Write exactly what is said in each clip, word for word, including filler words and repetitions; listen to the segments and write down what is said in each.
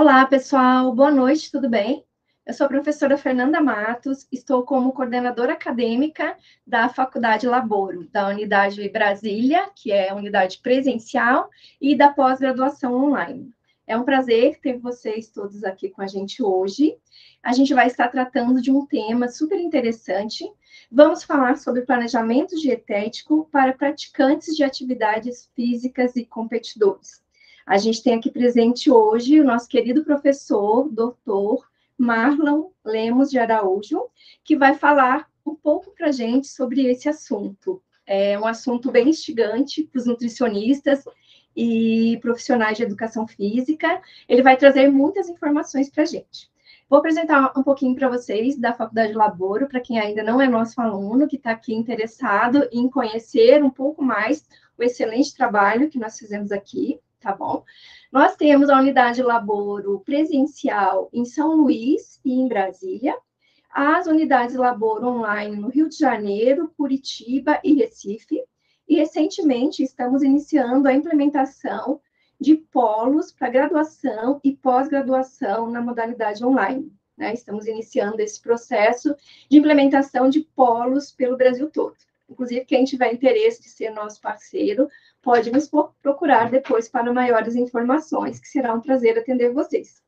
Olá, pessoal. Boa noite, tudo bem? Eu sou a professora Fernanda Matos, estou como coordenadora acadêmica da Faculdade Laboro, da Unidade Brasília, que é a unidade presencial, e da pós-graduação online. É um prazer ter vocês todos aqui com a gente hoje. A gente vai estar tratando de um tema super interessante. Vamos falar sobre planejamento dietético para praticantes de atividades físicas e competidores. A gente tem aqui presente hoje o nosso querido professor, doutor Marlon Lemos de Araújo, que vai falar um pouco para a gente sobre esse assunto. É um assunto bem instigante para os nutricionistas e profissionais de educação física. Ele vai trazer muitas informações para a gente. Vou apresentar um pouquinho para vocês da Faculdade Laboro, para quem ainda não é nosso aluno, que está aqui interessado em conhecer um pouco mais o excelente trabalho que nós fizemos aqui. Tá bom? Nós temos a unidade Laboro presencial em São Luís e em Brasília, as unidades Laboro online no Rio de Janeiro, Curitiba e Recife, e recentemente estamos iniciando a implementação de polos para graduação e pós-graduação na modalidade online, né? Estamos iniciando esse processo de implementação de polos pelo Brasil todo. Inclusive, quem tiver interesse de ser nosso parceiro, pode nos procurar depois para maiores informações, que será um prazer atender vocês.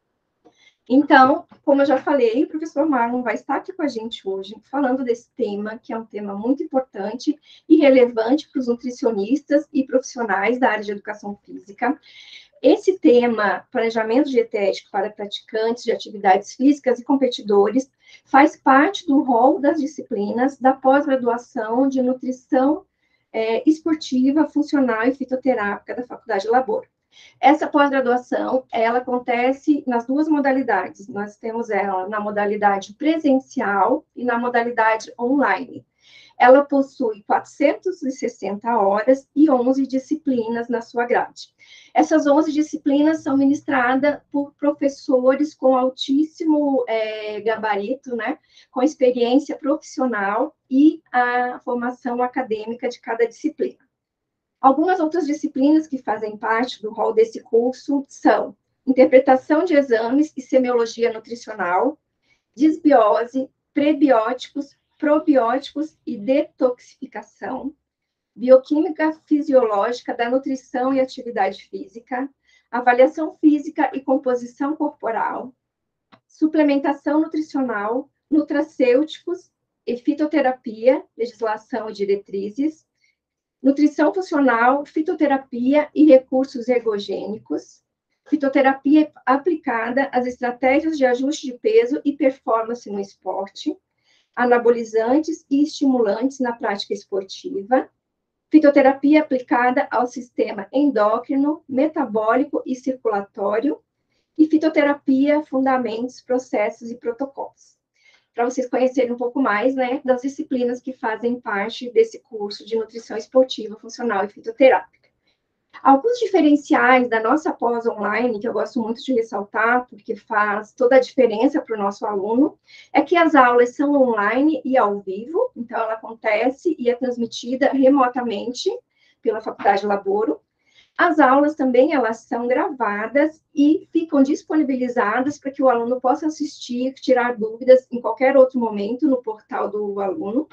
Então, como eu já falei, o professor Marlon vai estar aqui com a gente hoje, falando desse tema, que é um tema muito importante e relevante para os nutricionistas e profissionais da área de educação física. Esse tema, planejamento dietético para praticantes de atividades físicas e competidores, faz parte do rol das disciplinas da pós-graduação de nutrição é, esportiva, funcional e fitoterápica da Faculdade Laboro. Essa pós-graduação, ela acontece nas duas modalidades. Nós temos ela na modalidade presencial e na modalidade online. Ela possui quatrocentas e sessenta horas e onze disciplinas na sua grade. Essas onze disciplinas são ministradas por professores com altíssimo é, gabarito, né, com experiência profissional e a formação acadêmica de cada disciplina. Algumas outras disciplinas que fazem parte do rol desse curso são interpretação de exames e semiologia nutricional, disbiose, prebióticos, probióticos e detoxificação, bioquímica fisiológica da nutrição e atividade física, avaliação física e composição corporal, suplementação nutricional, nutracêuticos e fitoterapia, legislação e diretrizes, nutrição funcional, fitoterapia e recursos ergogênicos, fitoterapia aplicada às estratégias de ajuste de peso e performance no esporte, anabolizantes e estimulantes na prática esportiva, fitoterapia aplicada ao sistema endócrino, metabólico e circulatório, e fitoterapia, fundamentos, processos e protocolos. Para vocês conhecerem um pouco mais, né, das disciplinas que fazem parte desse curso de nutrição esportiva, funcional e fitoterápica. Alguns diferenciais da nossa pós online, que eu gosto muito de ressaltar, porque faz toda a diferença para o nosso aluno, é que as aulas são online e ao vivo, então ela acontece e é transmitida remotamente pela Faculdade Laboro. As aulas também, elas são gravadas e ficam disponibilizadas para que o aluno possa assistir, tirar dúvidas em qualquer outro momento no portal do aluno.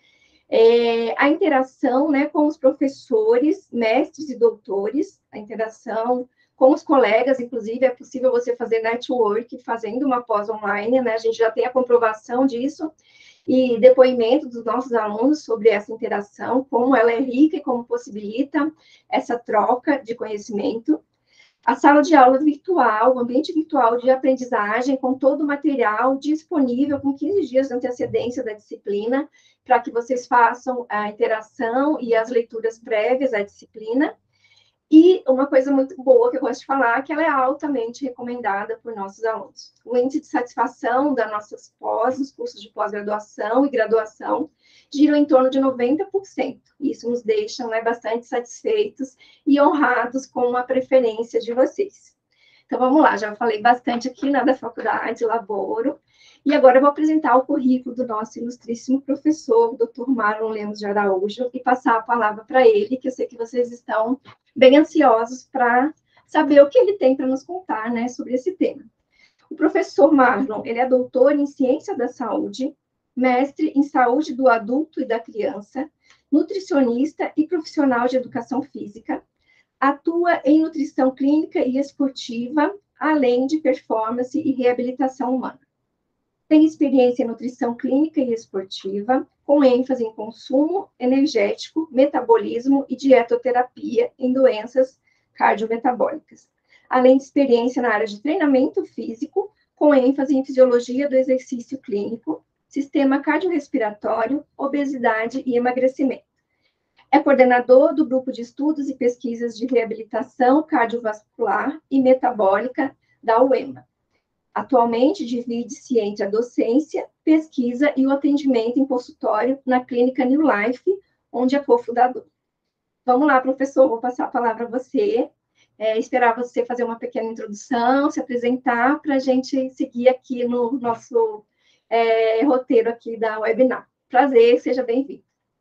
É, a interação, né, com os professores, mestres e doutores, a interação com os colegas, inclusive, é possível você fazer network fazendo uma pós online, né, a gente já tem a comprovação disso, e depoimento dos nossos alunos sobre essa interação, como ela é rica e como possibilita essa troca de conhecimento. A sala de aula virtual, o ambiente virtual de aprendizagem, com todo o material disponível com quinze dias de antecedência da disciplina, para que vocês façam a interação e as leituras prévias à disciplina. E uma coisa muito boa que eu gosto de falar, que ela é altamente recomendada por nossos alunos. O índice de satisfação das nossas pós, os cursos de pós-graduação e graduação, gira em torno de noventa por cento. Isso nos deixa, né, bastante satisfeitos e honrados com a preferência de vocês. Então, vamos lá, já falei bastante aqui, né, da Faculdade Laboro, e agora eu vou apresentar o currículo do nosso ilustríssimo professor, doutor Marlon Lemos de Araújo, e passar a palavra para ele, que eu sei que vocês estão bem ansiosos para saber o que ele tem para nos contar, né, sobre esse tema. O professor Marlon, ele é doutor em Ciência da Saúde, mestre em Saúde do Adulto e da Criança, nutricionista e profissional de Educação Física, atua em nutrição clínica e esportiva, além de performance e reabilitação humana. Tem experiência em nutrição clínica e esportiva, com ênfase em consumo energético, metabolismo e dietoterapia em doenças cardiometabólicas, além de experiência na área de treinamento físico, com ênfase em fisiologia do exercício clínico, sistema cardiorrespiratório, obesidade e emagrecimento. É coordenador do Grupo de Estudos e Pesquisas de Reabilitação Cardiovascular e Metabólica da U E M A. Atualmente, divide-se entre a docência, pesquisa e o atendimento em consultório na Clínica New Life, onde é cofundador. Vamos lá, professor, vou passar a palavra a você. É, esperar você fazer uma pequena introdução, se apresentar, para a gente seguir aqui no nosso é, roteiro aqui da webinar. Prazer, seja bem-vindo.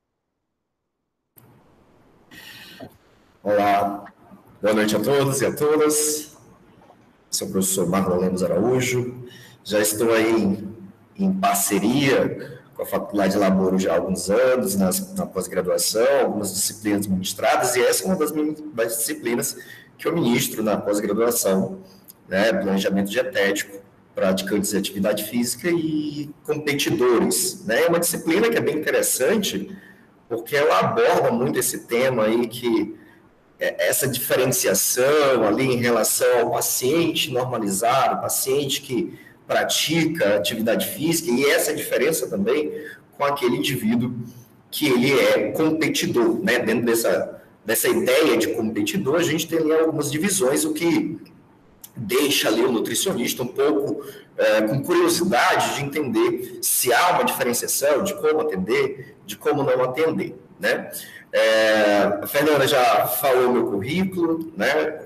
Olá, boa noite a todos e a todas. Sou o professor Marlon Lemos Araújo, já estou aí em, em parceria com a Faculdade de Laboro já há alguns anos, nas, na pós-graduação, algumas disciplinas ministradas, e essa é uma das, das disciplinas que eu ministro na pós-graduação, né, planejamento dietético, praticantes de atividade física e competidores, né, é uma disciplina que é bem interessante, porque ela aborda muito esse tema aí que essa diferenciação ali em relação ao paciente normalizado, paciente que pratica atividade física, e essa diferença também com aquele indivíduo que ele é competidor, né? Dentro dessa, dessa ideia de competidor, a gente tem ali algumas divisões, o que deixa ali o nutricionista um pouco é, com curiosidade de entender se há uma diferenciação, de como atender, de como não atender, né? É, a Fernanda já falou meu currículo, né,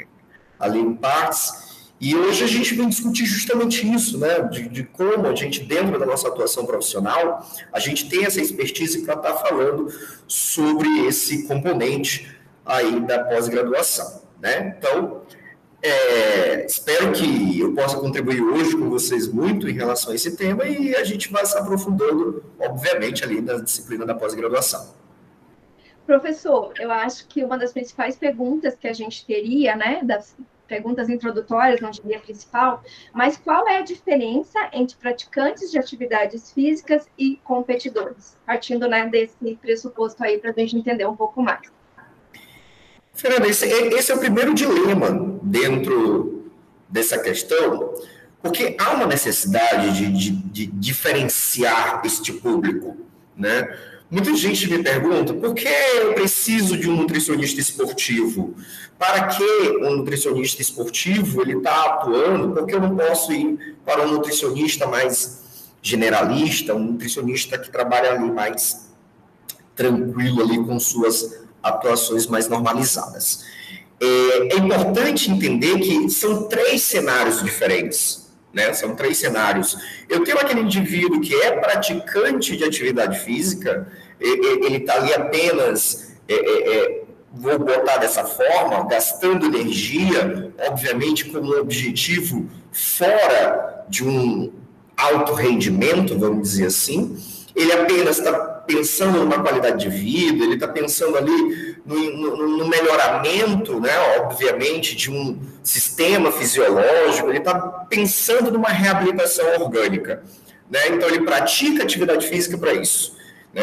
ali em partes, e hoje a gente vem discutir justamente isso, né, de, de como a gente, dentro da nossa atuação profissional, a gente tem essa expertise para estar falando sobre esse componente aí da pós-graduação, né? Então, é, espero que eu possa contribuir hoje com vocês muito em relação a esse tema e a gente vai se aprofundando, obviamente, ali na disciplina da pós-graduação. Professor, eu acho que uma das principais perguntas que a gente teria, né, das perguntas introdutórias, não diria principal, mas qual é a diferença entre praticantes de atividades físicas e competidores? Partindo, né, desse pressuposto aí para a gente entender um pouco mais. Fernanda, esse, esse é o primeiro dilema dentro dessa questão, porque há uma necessidade de, de, de diferenciar este público, né? Muita gente me pergunta, por que eu preciso de um nutricionista esportivo? Para que um nutricionista esportivo ele está atuando? Por que eu não posso ir para um nutricionista mais generalista, um nutricionista que trabalha ali mais tranquilo ali com suas atuações mais normalizadas? É, é importante entender que são três cenários diferentes. Né? São três cenários. Eu tenho aquele indivíduo que é praticante de atividade física, ele está ali apenas, é, é, vou botar dessa forma, gastando energia, obviamente com um objetivo fora de um alto rendimento, vamos dizer assim. Ele apenas está pensando numa qualidade de vida, ele está pensando ali no, no, no melhoramento, né, obviamente, de um sistema fisiológico, ele está pensando numa reabilitação orgânica, né? Então ele pratica atividade física para isso, né?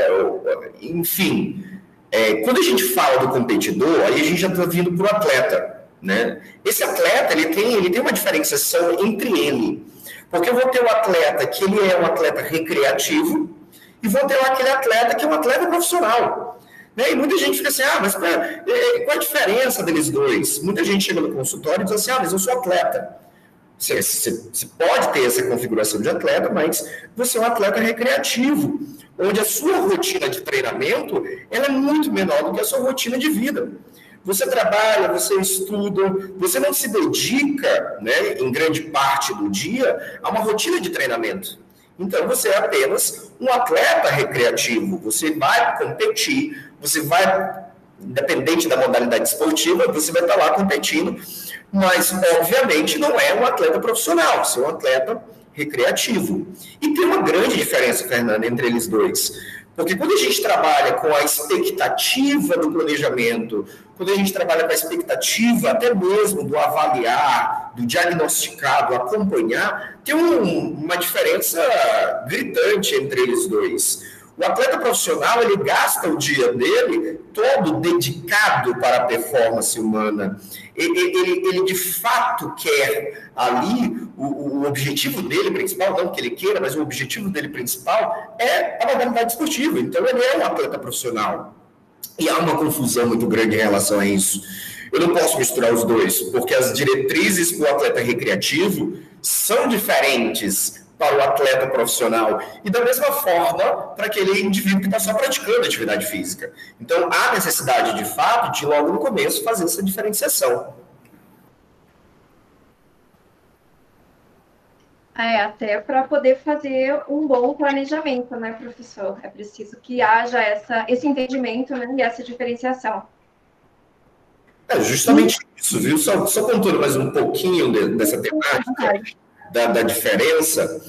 Enfim, é, quando a gente fala do competidor, aí a gente já está vindo para o atleta, né? Esse atleta, ele tem, ele tem uma diferenciação entre ele, porque eu vou ter o atleta que ele é um atleta recreativo, e vou ter aquele atleta que é um atleta profissional. Né? E muita gente fica assim, ah, mas qual é a diferença deles dois? Muita gente chega no consultório e diz assim, ah, mas eu sou atleta. Você, você, você pode ter essa configuração de atleta, mas você é um atleta recreativo, onde a sua rotina de treinamento ela é muito menor do que a sua rotina de vida. Você trabalha, você estuda, você não se dedica, né, em grande parte do dia, a uma rotina de treinamento. Então, você é apenas um atleta recreativo, você vai competir, você vai independente da modalidade esportiva, você vai estar lá competindo, mas, obviamente, não é um atleta profissional, você é um atleta recreativo. E tem uma grande diferença, Fernanda, entre eles dois. Porque quando a gente trabalha com a expectativa do planejamento, quando a gente trabalha com a expectativa até mesmo do avaliar, do diagnosticar, do acompanhar, tem um, uma diferença gritante entre eles dois. O atleta profissional, ele gasta o dia dele todo dedicado para a performance humana. Ele, ele, ele de fato quer ali, o, o objetivo dele principal, não que ele queira, mas o objetivo dele principal é a modalidade esportiva. Então, ele é um atleta profissional. E há uma confusão muito grande em relação a isso. Eu não posso misturar os dois, porque as diretrizes para o atleta recreativo são diferentes para o atleta profissional, e da mesma forma para aquele indivíduo que está só praticando atividade física. Então, há necessidade, de fato, de logo no começo fazer essa diferenciação. É, até para poder fazer um bom planejamento, né, professor? É preciso que haja essa, esse entendimento, né, e essa diferenciação. É justamente e... isso, viu? Só, só contando mais um pouquinho de, dessa temática, Da, da diferença,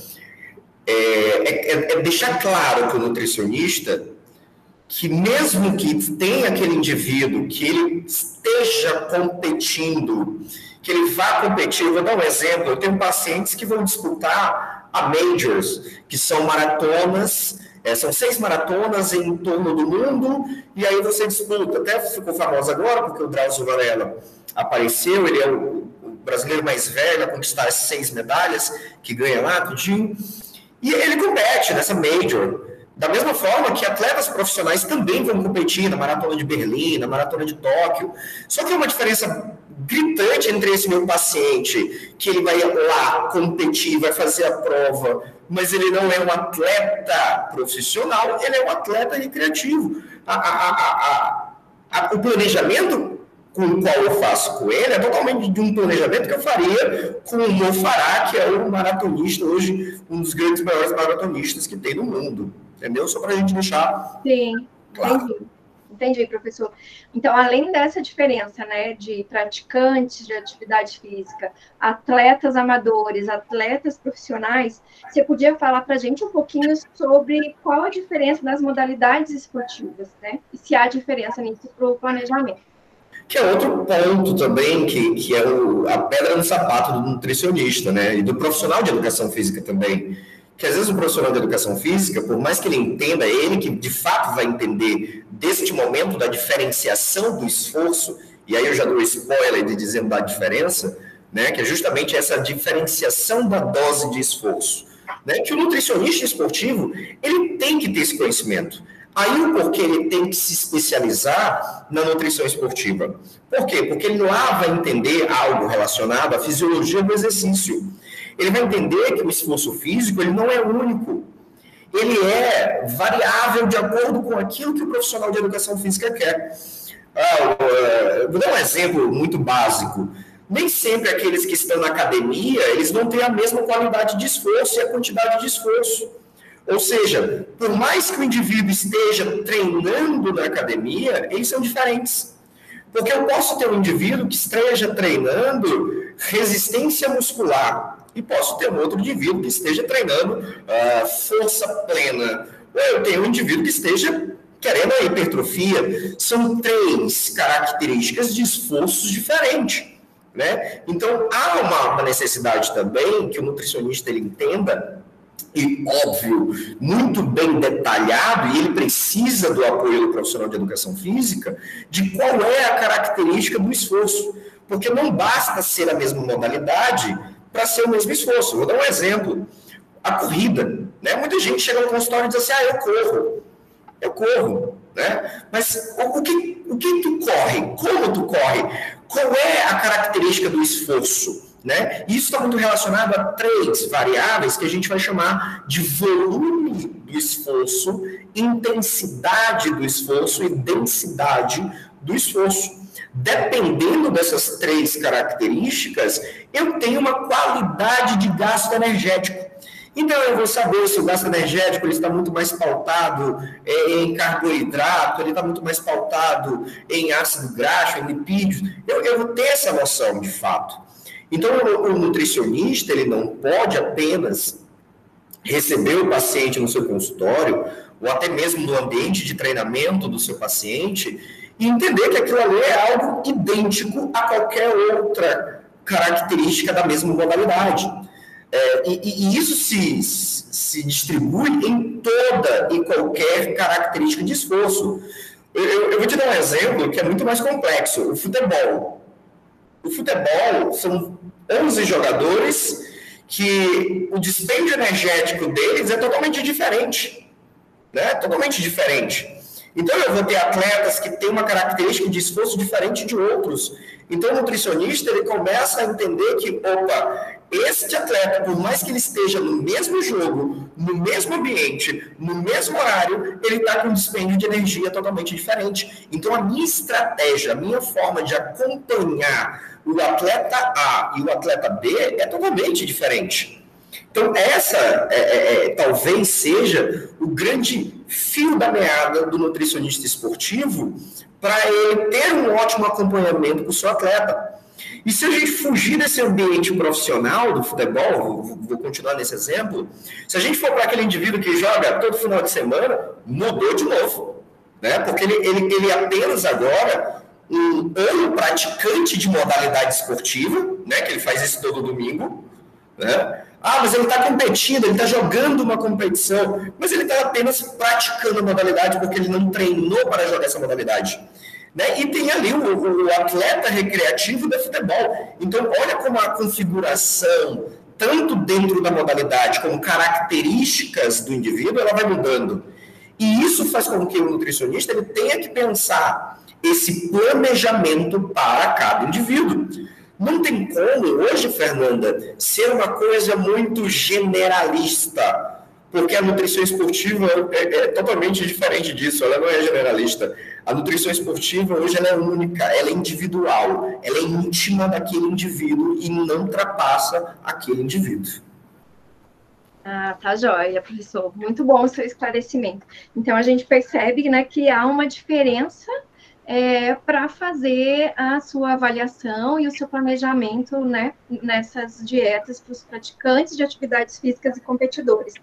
é, é, é deixar claro para o nutricionista que mesmo que tenha aquele indivíduo, que ele esteja competindo, que ele vá competir, eu vou dar um exemplo, eu tenho pacientes que vão disputar a Majors, que são maratonas, é, são seis maratonas em torno do mundo, e aí você disputa, até ficou famoso agora, porque o Drauzio Varela apareceu, ele é o brasileiro mais velho a conquistar as seis medalhas, que ganha lá, tudinho. E ele compete nessa Major. Da mesma forma que atletas profissionais também vão competir na Maratona de Berlim, na Maratona de Tóquio. Só que há uma diferença gritante entre esse meu paciente, que ele vai lá competir, vai fazer a prova, mas ele não é um atleta profissional, ele é um atleta recreativo. A, a, a, a, a, o planejamento com o qual eu faço com ele é totalmente de um planejamento que eu faria com o Mo Farah, que é o maratonista hoje, um dos grandes maiores maratonistas que tem no mundo. Entendeu? Só para a gente deixar Sim, claro. Entendi. Entendi, professor. Então, além dessa diferença, né, de praticantes de atividade física, atletas amadores, atletas profissionais, você podia falar para a gente um pouquinho sobre qual a diferença das modalidades esportivas, né? E se há diferença nisso para o planejamento. Que é outro ponto também, que, que é o, a pedra no sapato do nutricionista, né? E do profissional de educação física também. Que às vezes o profissional de educação física, por mais que ele entenda, ele que de fato vai entender deste momento da diferenciação do esforço, e aí eu já dou spoiler de dizendo da diferença, né? Que é justamente essa diferenciação da dose de esforço. Né? Que o nutricionista esportivo, ele tem que ter esse conhecimento. Aí o porquê ele tem que se especializar na nutrição esportiva. Por quê? Porque ele lá vai entender algo relacionado à fisiologia do exercício. Ele vai entender que o esforço físico ele não é único. Ele é variável de acordo com aquilo que o profissional de educação física quer. Ah, vou dar um exemplo muito básico. Nem sempre aqueles que estão na academia, eles vão ter a mesma qualidade de esforço e a quantidade de esforço. Ou seja, por mais que o indivíduo esteja treinando na academia, eles são diferentes. Porque eu posso ter um indivíduo que esteja treinando resistência muscular e posso ter um outro indivíduo que esteja treinando uh, força plena. Ou eu tenho um indivíduo que esteja querendo a hipertrofia. São três características de esforços diferentes. Né? Então, há uma, uma necessidade também que o nutricionista ele entenda, e óbvio, muito bem detalhado, e ele precisa do apoio do profissional de educação física, de qual é a característica do esforço. Porque não basta ser a mesma modalidade para ser o mesmo esforço. Vou dar um exemplo. A corrida. Né? Muita gente chega no consultório e diz assim, ah, eu corro. Eu corro. Né? Mas o que, o que tu corre? Como tu corre? Qual é a característica do esforço? Né? Isso está muito relacionado a três variáveis que a gente vai chamar de volume do esforço, intensidade do esforço e densidade do esforço. Dependendo dessas três características, eu tenho uma qualidade de gasto energético. Então, eu vou saber se o gasto energético ele está muito mais pautado em carboidrato, ele está muito mais pautado em ácido graxo, em lipídios. Eu, eu vou ter essa noção, de fato. Então, o, o nutricionista, ele não pode apenas receber o paciente no seu consultório, ou até mesmo no ambiente de treinamento do seu paciente, e entender que aquilo ali é algo idêntico a qualquer outra característica da mesma modalidade. É, e, e isso se, se distribui em toda e qualquer característica de esforço. Eu, eu vou te dar um exemplo que é muito mais complexo. O futebol. O futebol são onze jogadores que o dispêndio energético deles é totalmente diferente. Né? Totalmente diferente. Então, eu vou ter atletas que têm uma característica de esforço diferente de outros. Então, o nutricionista, ele começa a entender que, opa, este atleta, por mais que ele esteja no mesmo jogo, no mesmo ambiente, no mesmo horário, ele está com um dispêndio de energia totalmente diferente. Então, a minha estratégia, a minha forma de acompanhar o atleta A e o atleta B é totalmente diferente. Então, essa é, é, é, talvez seja o grande fio da meada do nutricionista esportivo para ele ter um ótimo acompanhamento com o seu atleta. E se a gente fugir desse ambiente profissional do futebol, vou, vou continuar nesse exemplo, se a gente for para aquele indivíduo que joga todo final de semana, mudou de novo, né? Porque ele, ele, ele apenas agora um, um praticante de modalidade esportiva, né? Que ele faz isso todo domingo, né? Ah, mas ele está competindo, ele está jogando uma competição, mas ele está apenas praticando a modalidade porque ele não treinou para jogar essa modalidade. Né? E tem ali o, o atleta recreativo do futebol. Então, olha como a configuração, tanto dentro da modalidade como características do indivíduo, ela vai mudando. E isso faz com que o nutricionista ele tenha que pensar esse planejamento para cada indivíduo. Não tem como, hoje, Fernanda, ser uma coisa muito generalista, porque a nutrição esportiva é, é totalmente diferente disso, ela não é generalista. A nutrição esportiva, hoje, ela é única, ela é individual, ela é íntima daquele indivíduo e não ultrapassa aquele indivíduo. Ah, tá joia, professor. Muito bom o seu esclarecimento. Então, a gente percebe, né, que há uma diferença É, para fazer a sua avaliação e o seu planejamento, né, nessas dietas para os praticantes de atividades físicas e competidores.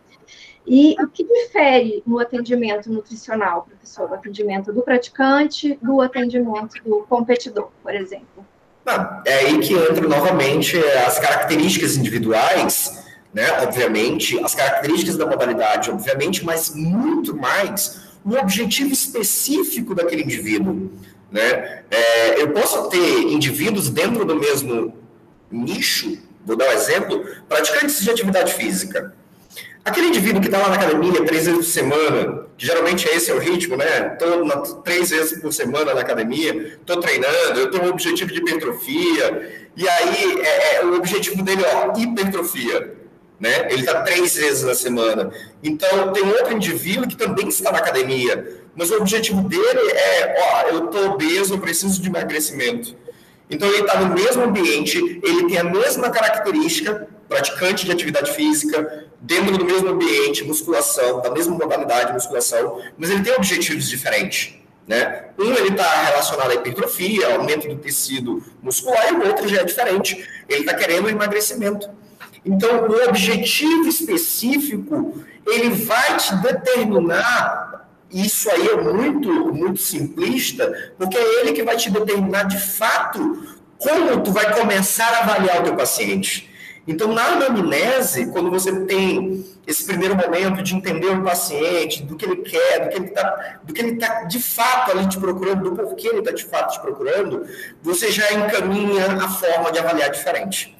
E o que difere no atendimento nutricional, professor? O atendimento do praticante, do atendimento do competidor, por exemplo? Ah, é aí que entra novamente as características individuais, né, obviamente, as características da modalidade, obviamente, mas muito mais o objetivo específico daquele indivíduo, né? É, eu posso ter indivíduos dentro do mesmo nicho, vou dar um exemplo, praticantes de atividade física. Aquele indivíduo que está lá na academia três vezes por semana, que geralmente esse é o ritmo, né? Estou três vezes por semana na academia, estou treinando, eu tenho um objetivo de hipertrofia, e aí é, é, o objetivo dele é ó, hipertrofia. Né? Ele está três vezes na semana. Então, tem outro indivíduo que também está na academia, mas o objetivo dele é, ó, eu estou obeso, eu preciso de emagrecimento. Então, ele está no mesmo ambiente, ele tem a mesma característica, praticante de atividade física, dentro do mesmo ambiente, musculação, da mesma modalidade, musculação, mas ele tem objetivos diferentes. Né? Um, ele está relacionado à hipertrofia, aumento do tecido muscular, e o outro já é diferente. Ele está querendo um emagrecimento. Então, o objetivo específico, ele vai te determinar, isso aí é muito, muito simplista, porque é ele que vai te determinar, de fato, como tu vai começar a avaliar o teu paciente. Então, na anamnese, quando você tem esse primeiro momento de entender o paciente, do que ele quer, do que ele está do que ele tá de fato ali te procurando, do porquê ele está de fato te procurando, você já encaminha a forma de avaliar diferente.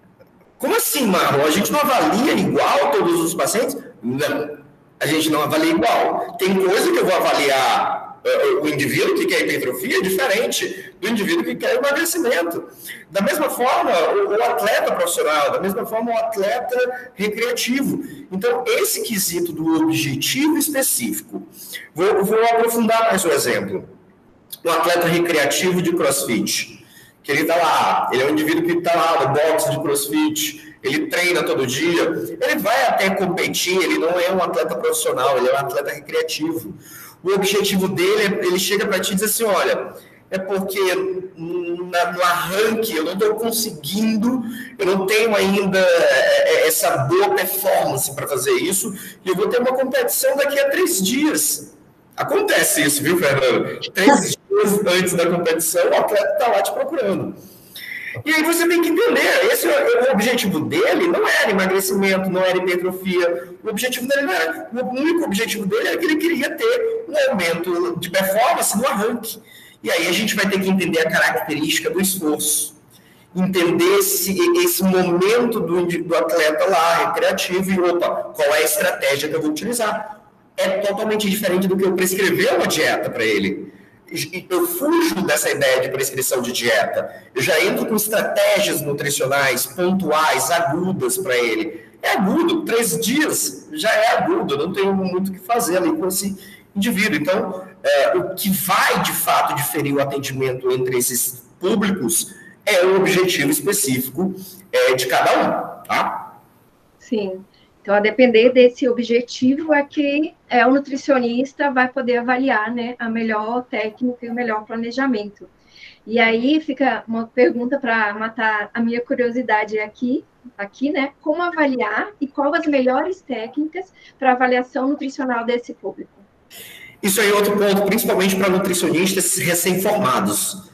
Como assim, Marlon? A gente não avalia igual todos os pacientes? Não, a gente não avalia igual. Tem coisa que eu vou avaliar uh, o indivíduo que quer hipertrofia diferente do indivíduo que quer emagrecimento. Da mesma forma, o, o atleta profissional, da mesma forma, o atleta recreativo. Então, esse quesito do objetivo específico. Vou, vou aprofundar mais o exemplo. O atleta recreativo de CrossFit. Que ele está lá, ele é um indivíduo que está lá no box de CrossFit, ele treina todo dia, ele vai até competir, ele não é um atleta profissional, ele é um atleta recreativo. O objetivo dele, ele chega para ti e diz assim, olha, é porque na, no arranque eu não estou conseguindo, eu não tenho ainda essa boa performance para fazer isso, e eu vou ter uma competição daqui a três dias. Acontece isso, viu, Fernando? Três dias antes da competição, o atleta está lá te procurando. E aí você tem que entender, esse o objetivo dele não era emagrecimento, não era hipertrofia, o objetivo dele não era, o único objetivo dele era que ele queria ter um aumento de performance no arranque. E aí a gente vai ter que entender a característica do esforço, entender esse, esse momento do, do atleta lá, recreativo, e opa, qual é a estratégia que eu vou utilizar. É totalmente diferente do que eu prescrever uma dieta para ele. Eu fujo dessa ideia de prescrição de dieta. Eu já entro com estratégias nutricionais pontuais, agudas para ele. É agudo, três dias já é agudo, eu não tenho muito o que fazer ali com esse indivíduo. Então, é, o que vai de fato diferir o atendimento entre esses públicos é o objetivo específico é, de cada um, tá? Sim. Então, a depender desse objetivo é que é, o nutricionista vai poder avaliar, né, a melhor técnica e o melhor planejamento. E aí fica uma pergunta para matar a minha curiosidade aqui, aqui, né? Como avaliar e quais as melhores técnicas para avaliação nutricional desse público? Isso aí é outro ponto, principalmente para nutricionistas recém-formados.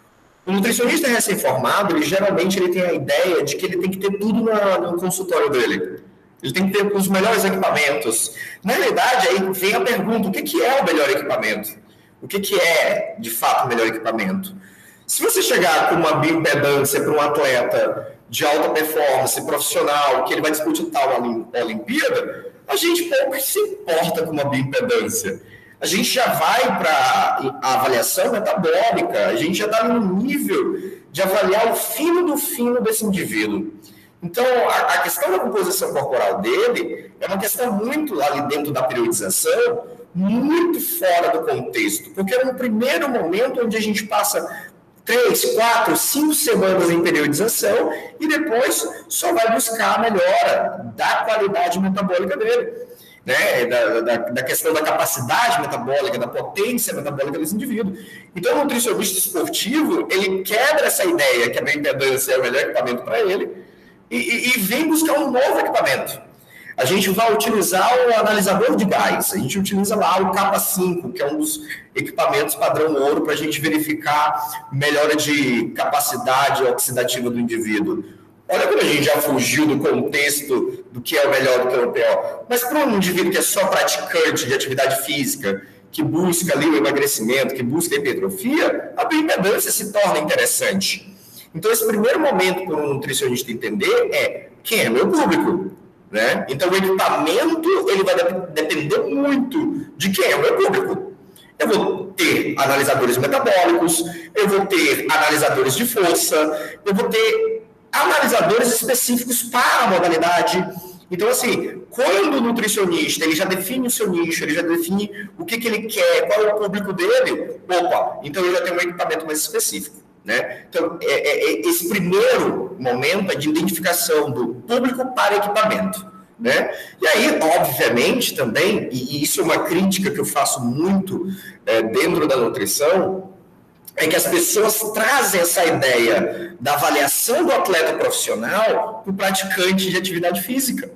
O nutricionista recém-formado, ele geralmente ele tem a ideia de que ele tem que ter tudo na, no consultório dele. Ele tem que ter os melhores equipamentos. Na realidade, aí vem a pergunta, o que, que é o melhor equipamento? O que, que é, de fato, o melhor equipamento? Se você chegar com uma bioimpedância para um atleta de alta performance, profissional, que ele vai disputar uma Olimpíada, a gente pouco se importa com uma bioimpedância. A gente já vai para a avaliação metabólica, a gente já está no nível de avaliar o fino do fino desse indivíduo. Então, a, a questão da composição corporal dele é uma questão muito, ali dentro da periodização, muito fora do contexto, porque é um primeiro momento onde a gente passa três, quatro, cinco semanas em periodização e depois só vai buscar a melhora da qualidade metabólica dele, né? da, da, da questão da capacidade metabólica, da potência metabólica desse indivíduo. Então, o nutricionista esportivo, ele quebra essa ideia que a bioimpedância é o melhor equipamento para ele, E, e, e vem buscar um novo equipamento. A gente vai utilizar o analisador de gás, a gente utiliza lá o K cinco, que é um dos equipamentos padrão ouro para a gente verificar melhora de capacidade oxidativa do indivíduo. Olha como a gente já fugiu do contexto do que é o melhor do que é o pior. Mas para um indivíduo que é só praticante de atividade física, que busca ali o emagrecimento, que busca a hipertrofia, a bioimpedância se torna interessante. Então, esse primeiro momento para um nutricionista entender é quem é meu público, né? Então, o equipamento ele vai depender muito de quem é o meu público. Eu vou ter analisadores metabólicos, eu vou ter analisadores de força, eu vou ter analisadores específicos para a modalidade. Então, assim, quando o nutricionista ele já define o seu nicho, ele já define o que, que ele quer, qual é o público dele, opa, então ele já tem um equipamento mais específico. Né? Então, é, é, esse primeiro momento é de identificação do público para equipamento. Né? E aí, obviamente, também, e isso é uma crítica que eu faço muito é, dentro da nutrição, é que as pessoas trazem essa ideia da avaliação do atleta profissional para o praticante de atividade física.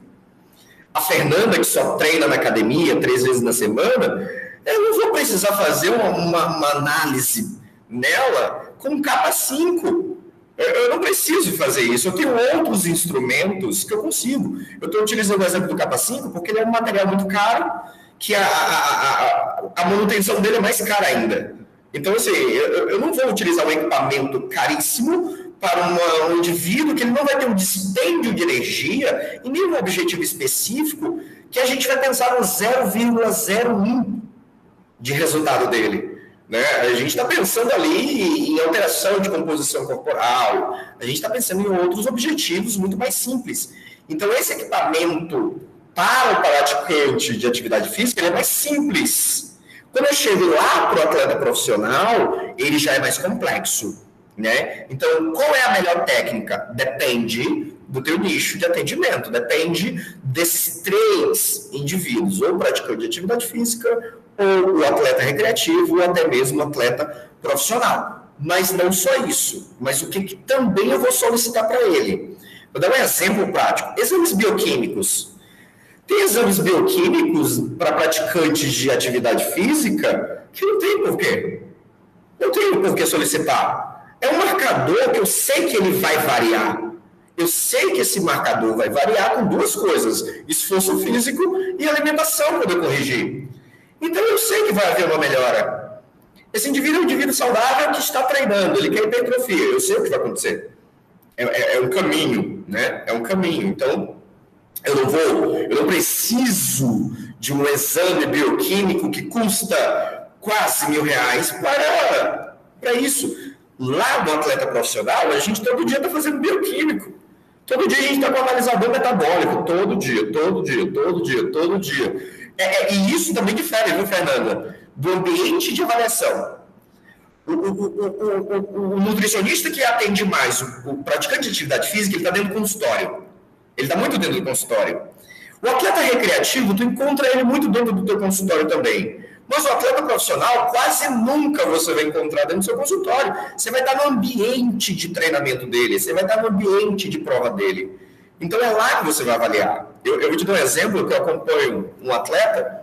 A Fernanda, que só treina na academia três vezes na semana, eu não vou precisar fazer uma, uma, uma análise nela com K cinco. Eu não preciso fazer isso. Eu tenho outros instrumentos que eu consigo. Eu estou utilizando o exemplo do K cinco porque ele é um material muito caro, que a, a, a, a manutenção dele é mais cara ainda. Então, assim, eu, eu não vou utilizar um equipamento caríssimo para uma, um indivíduo que ele não vai ter um dispêndio de energia e nenhum objetivo específico que a gente vai pensar no zero vírgula zero um de resultado dele. Né? A gente está pensando ali em alteração de composição corporal, a gente está pensando em outros objetivos muito mais simples. Então, esse equipamento para o praticante de atividade física ele é mais simples. Quando eu chego lá para o atleta profissional, ele já é mais complexo. Né? Então, qual é a melhor técnica? Depende do teu nicho de atendimento. Depende desses três indivíduos, ou o praticante de atividade física, ou o atleta recreativo, ou até mesmo o atleta profissional. Mas não só isso, mas o que, que também eu vou solicitar para ele. Vou dar um exemplo prático. Exames bioquímicos. Tem exames bioquímicos para praticantes de atividade física que não tem porquê. Não tem por que solicitar. É um marcador que eu sei que ele vai variar. Eu sei que esse marcador vai variar com duas coisas: esforço físico e alimentação, quando eu corrigir. Então eu sei que vai haver uma melhora. Esse indivíduo é um indivíduo saudável que está treinando, ele quer hipertrofia. Eu sei o que vai acontecer. É, é, é um caminho, né? É um caminho. Então, eu não vou, eu não preciso de um exame bioquímico que custa quase mil reais para, para isso. Lá no atleta profissional, a gente todo dia está fazendo bioquímico. Todo dia a gente está com analisador metabólico. Todo dia, todo dia, todo dia, todo dia. É, é, e isso também difere, viu, Fernanda? Do ambiente de avaliação. O, o, o, o, o nutricionista que atende mais o, o praticante de atividade física, ele está dentro do consultório. Ele está muito dentro do consultório. O atleta recreativo, tu encontra ele muito dentro do teu consultório também. Mas o atleta profissional, quase nunca você vai encontrar dentro do seu consultório. Você vai estar no ambiente de treinamento dele, você vai estar no ambiente de prova dele. Então é lá que você vai avaliar. Eu, eu vou te dar um exemplo, que eu acompanho um atleta,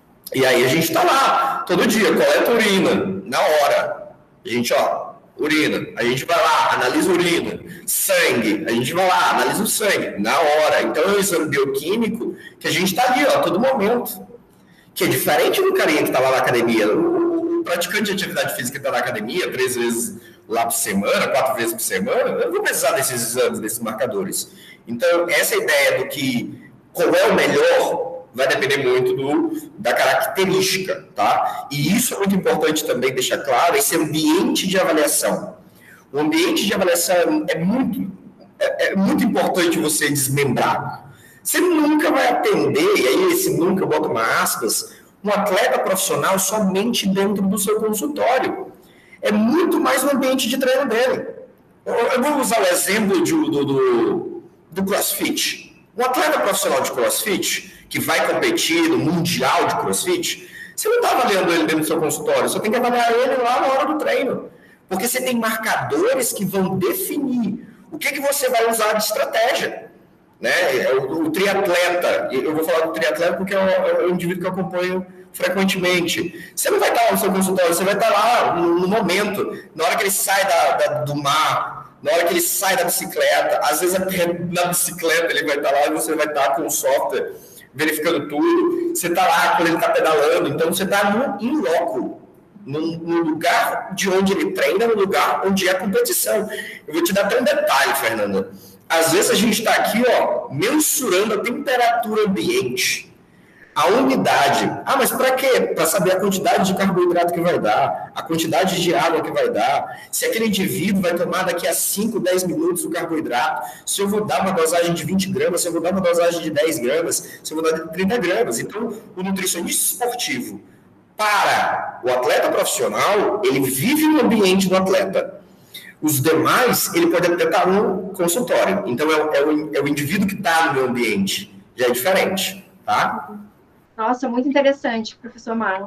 e aí a gente está lá, todo dia, coleta urina, na hora. A gente, ó, urina, a gente vai lá, analisa a urina, sangue, a gente vai lá, analisa o sangue, na hora. Então é um exame bioquímico que a gente está ali, ó, a todo momento. Que é diferente do carinha que está lá na academia. O, o praticante de atividade física que está na academia, três vezes lá por semana, quatro vezes por semana, eu não vou precisar desses exames, desses marcadores. Então, essa ideia do que qual é o melhor vai depender muito do, da característica, tá? E isso é muito importante também deixar claro, esse ambiente de avaliação. O ambiente de avaliação é muito, é, é muito importante você desmembrar. Você nunca vai atender, e aí esse nunca, bota uma aspas, um atleta profissional somente dentro do seu consultório. É muito mais no ambiente de treino dele. Eu vou usar o exemplo de, do, do, do CrossFit. Um atleta profissional de CrossFit, que vai competir no Mundial de CrossFit, você não está avaliando ele dentro do seu consultório, você tem que avaliar ele lá na hora do treino. Porque você tem marcadores que vão definir o que, que você vai usar de estratégia. Né? O, o triatleta, eu vou falar do triatleta porque é o, é o indivíduo que eu acompanho frequentemente. Você não vai estar lá no seu consultório, você vai estar lá no, no momento, na hora que ele sai da, da, do mar, na hora que ele sai da bicicleta, às vezes até na bicicleta ele vai estar lá e você vai estar com o software verificando tudo, você está lá quando ele está pedalando, então você está no in loco, no, no lugar de onde ele treina, no lugar onde é a competição. Eu vou te dar até um detalhe, Fernanda. Às vezes a gente está aqui, ó, mensurando a temperatura ambiente, a umidade. Ah, mas para quê? Para saber a quantidade de carboidrato que vai dar, a quantidade de água que vai dar, se aquele indivíduo vai tomar daqui a cinco, dez minutos o carboidrato, se eu vou dar uma dosagem de vinte gramas, se eu vou dar uma dosagem de dez gramas, se eu vou dar de trinta gramas. Então, o nutricionista esportivo, para o atleta profissional, ele vive no ambiente do atleta. Os demais, ele pode até estar no consultório. Então, é o, é o, é o indivíduo que está no meu ambiente. Já é diferente, tá? Nossa, muito interessante, professor Marlon.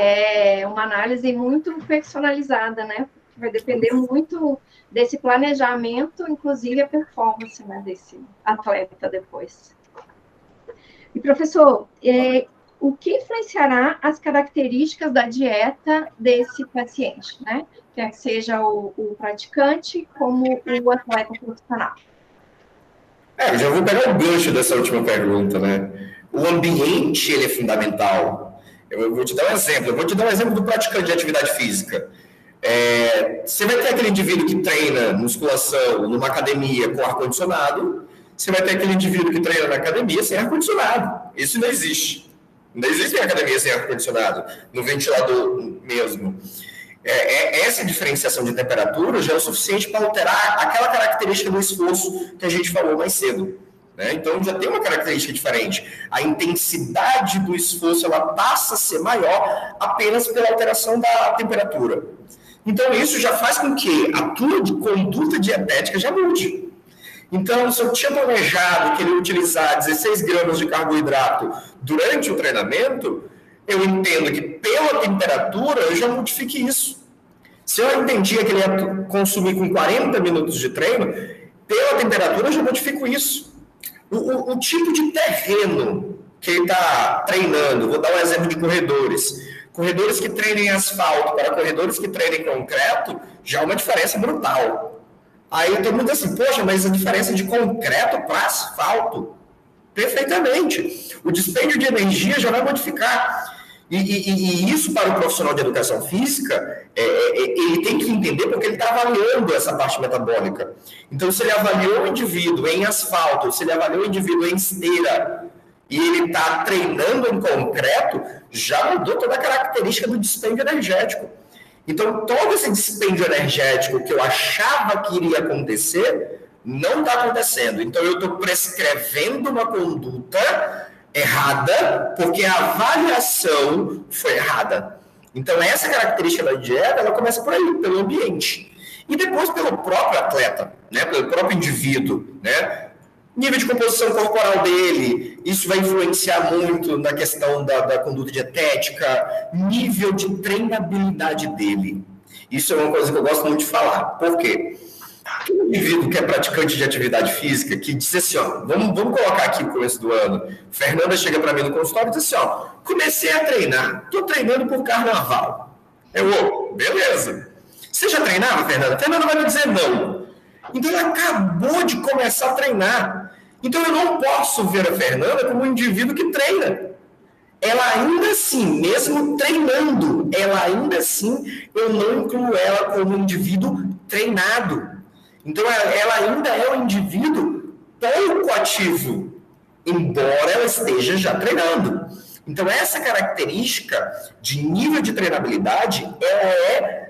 É uma análise muito personalizada, né? Vai depender muito desse planejamento, inclusive a performance, né, desse atleta depois. E, professor, é, o que influenciará as características da dieta desse paciente, né? Quer que seja o, o praticante como o atleta profissional. É, eu já vou pegar o gancho dessa última pergunta, né? O ambiente, ele é fundamental. Eu vou te dar um exemplo. Eu vou te dar um exemplo do praticante de atividade física. É, você vai ter aquele indivíduo que treina musculação numa academia com ar-condicionado, você vai ter aquele indivíduo que treina na academia sem ar-condicionado. Isso não existe. Não existe academia sem ar-condicionado, no ventilador mesmo. É, é, essa diferenciação de temperatura já é o suficiente para alterar aquela característica do esforço que a gente falou mais cedo. Né? Então, já tem uma característica diferente. A intensidade do esforço ela passa a ser maior apenas pela alteração da temperatura. Então, isso já faz com que a tua conduta dietética já mude. Então, se eu tinha planejado que ele ia utilizar dezesseis gramas de carboidrato durante o treinamento, eu entendo que pela temperatura eu já modifique isso. Se eu entendia que ele ia consumir com quarenta minutos de treino, pela temperatura eu já modifico isso. O, o, o tipo de terreno que ele está treinando, vou dar um exemplo de corredores. Corredores que treinem asfalto para corredores que treinem concreto, já é uma diferença brutal. Aí todo mundo diz assim, poxa, mas a diferença de concreto para asfalto, perfeitamente. O dispêndio de energia já vai modificar. E, e, e isso para o profissional de educação física, é, é, ele tem que entender porque ele está avaliando essa parte metabólica. Então, se ele avaliou o indivíduo em asfalto, se ele avaliou o indivíduo em esteira, e ele está treinando em concreto, já mudou toda a característica do dispêndio energético. Então, todo esse dispêndio energético que eu achava que iria acontecer, não está acontecendo. Então, eu estou prescrevendo uma conduta errada, porque a avaliação foi errada. Então, essa característica da dieta, ela começa por aí, pelo ambiente. E depois pelo próprio atleta, né? Pelo próprio indivíduo, né? Nível de composição corporal dele, isso vai influenciar muito na questão da, da conduta dietética, nível de treinabilidade dele. Isso é uma coisa que eu gosto muito de falar. Por quê? Aquele indivíduo que é praticante de atividade física, que diz assim, ó, vamos, vamos colocar aqui no começo do ano, Fernanda chega para mim no consultório e diz assim, ó, comecei a treinar, estou treinando por carnaval. Eu, ô, beleza. Você já treinava, Fernanda? Fernanda vai me dizer não. Então, ela acabou de começar a treinar. Então, eu não posso ver a Fernanda como um indivíduo que treina. Ela ainda assim, mesmo treinando, ela ainda assim, eu não incluo ela como um indivíduo treinado. Então, ela ainda é um indivíduo pouco ativo, embora ela esteja já treinando. Então, essa característica de nível de treinabilidade, ela é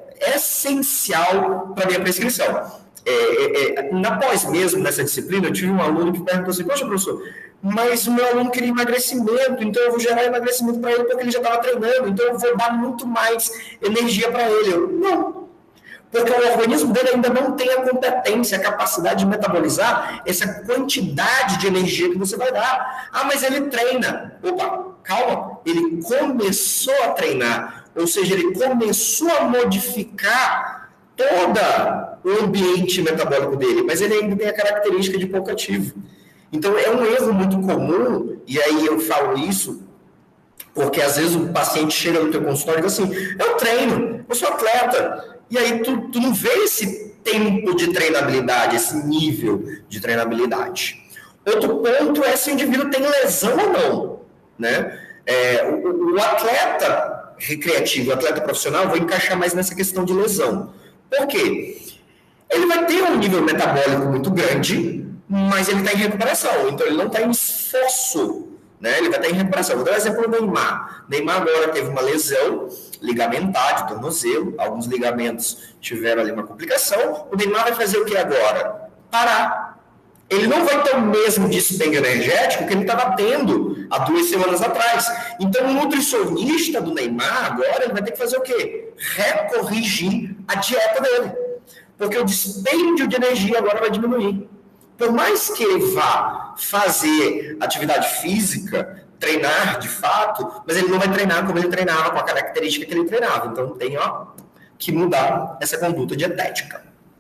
essencial para a minha prescrição. É, é, é, na pós mesmo, nessa disciplina, eu tive um aluno que perguntou assim, poxa, professor, mas o meu aluno queria emagrecimento, então eu vou gerar emagrecimento para ele porque ele já estava treinando, então eu vou dar muito mais energia para ele. Eu, não, porque o organismo dele ainda não tem a competência, a capacidade de metabolizar essa quantidade de energia que você vai dar. Ah, mas ele treina. Opa, calma, ele começou a treinar, ou seja, ele começou a modificar todo o ambiente metabólico dele, mas ele ainda tem a característica de pouco ativo. Então, é um erro muito comum, e aí eu falo isso, porque às vezes o paciente chega no teu consultório e diz assim, eu treino, eu sou atleta, e aí tu, tu não vê esse tempo de treinabilidade, esse nível de treinabilidade. Outro ponto é se o indivíduo tem lesão ou não, né? É, o, o atleta recreativo, o atleta profissional, vou encaixar mais nessa questão de lesão. Por quê? Ele vai ter um nível metabólico muito grande, mas ele está em recuperação, então ele não está em esforço, né? Ele vai estar em recuperação. Vou dar um exemplo do Neymar. Neymar agora teve uma lesão ligamentar de tornozelo, alguns ligamentos tiveram ali uma complicação. O Neymar vai fazer o que agora? Parar. Ele não vai ter o mesmo dispêndio energético que ele estava tendo há duas semanas atrás. Então, o nutricionista do Neymar agora ele vai ter que fazer o quê? Recorrigir a dieta dele. Porque o dispêndio de energia agora vai diminuir. Por mais que ele vá fazer atividade física, treinar de fato, mas ele não vai treinar como ele treinava, com a característica que ele treinava. Então, tem ó, que mudar essa conduta dietética.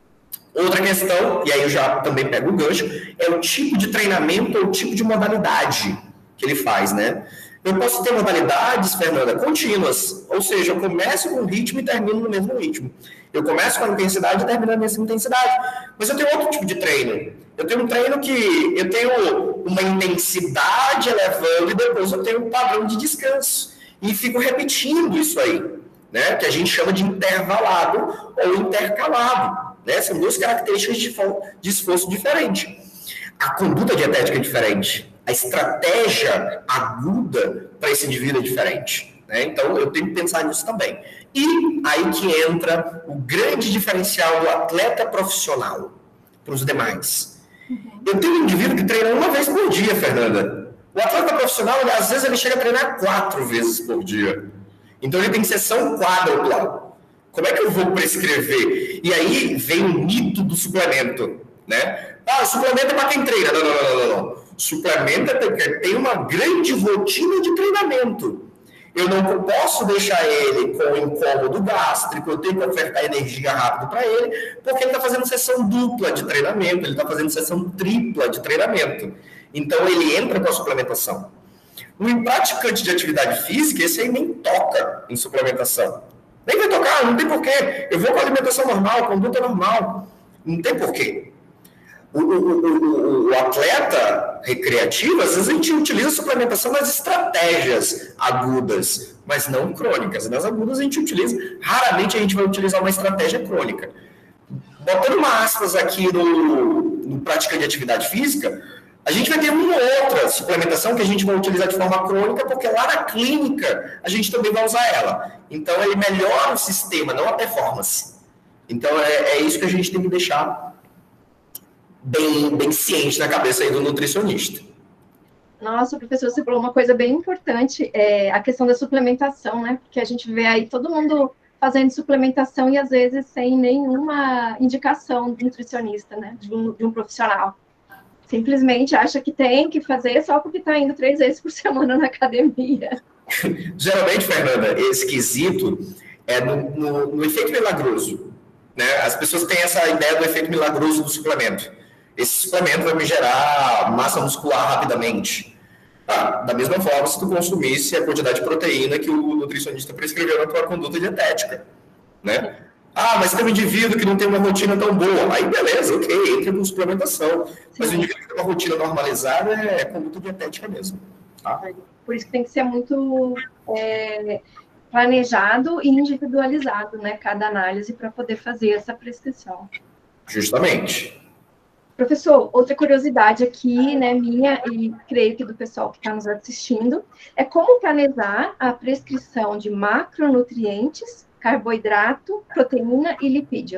Outra questão, e aí eu já também pego o gancho, é o tipo de treinamento ou o tipo de modalidade que ele faz, né? Eu posso ter modalidades, Fernanda, contínuas, ou seja, eu começo com um ritmo e termino no mesmo ritmo. Eu começo com a intensidade e termino na mesma intensidade. Mas eu tenho outro tipo de treino. Eu tenho um treino que eu tenho uma intensidade elevando e depois eu tenho um padrão de descanso. E fico repetindo isso aí, né? Que a gente chama de intervalado ou intercalado. Né? São duas características de, de esforço diferente. A conduta dietética é diferente. A estratégia aguda para esse indivíduo é diferente. Né? Então, eu tenho que pensar nisso também. E aí que entra o grande diferencial do atleta profissional para os demais. Eu tenho um indivíduo que treina uma vez por dia, Fernanda. O atleta profissional, ele, às vezes, ele chega a treinar quatro vezes por dia. Então, ele tem sessão quádrupla. Como é que eu vou prescrever? E aí vem o mito do suplemento, né? Ah, suplemento é para quem treina. Não, não, não, não, não. Suplemento é porque tem uma grande rotina de treinamento. Eu não posso deixar ele com incômodo gástrico, eu tenho que ofertar energia rápido para ele, porque ele está fazendo sessão dupla de treinamento, ele está fazendo sessão tripla de treinamento. Então, ele entra com a suplementação. Um praticante de atividade física, esse aí nem toca em suplementação. Nem vai tocar, não tem porquê. Eu vou com a alimentação normal, conduta normal. Não tem porquê. O, o, o, o atleta recreativo, às vezes a gente utiliza a suplementação nas estratégias agudas, mas não crônicas. Nas agudas a gente utiliza, raramente a gente vai utilizar uma estratégia crônica. Botando uma aspas aqui no, no prática de atividade física, a gente vai ter uma outra suplementação que a gente vai utilizar de forma crônica, porque lá na clínica a gente também vai usar ela. Então ele melhora o sistema, não a performance. Então é, é isso que a gente tem que deixar Bem, bem ciente na cabeça aí do nutricionista. Nossa, professor, você falou uma coisa bem importante, é a questão da suplementação, né? Porque a gente vê aí todo mundo fazendo suplementação e às vezes sem nenhuma indicação do nutricionista, né? De um, de um profissional. Simplesmente acha que tem que fazer só porque está indo três vezes por semana na academia. Geralmente, Fernanda, esse quesito é no, no, no efeito milagroso, né? As pessoas têm essa ideia do efeito milagroso do suplemento. Esse suplemento vai me gerar massa muscular rapidamente. Ah, da mesma forma, se tu consumisse a quantidade de proteína que o nutricionista prescreveu na tua conduta dietética, né? Ah, mas tem um indivíduo que não tem uma rotina tão boa. Aí, beleza, ok, entra com suplementação. Mas o indivíduo que tem uma rotina normalizada é conduta dietética mesmo. Tá? Por isso que tem que ser muito é, planejado e individualizado, né? Cada análise para poder fazer essa prescrição. Justamente. Professor, outra curiosidade aqui, né, minha e creio que do pessoal que está nos assistindo, é como planejar a prescrição de macronutrientes, carboidrato, proteína e lipídio.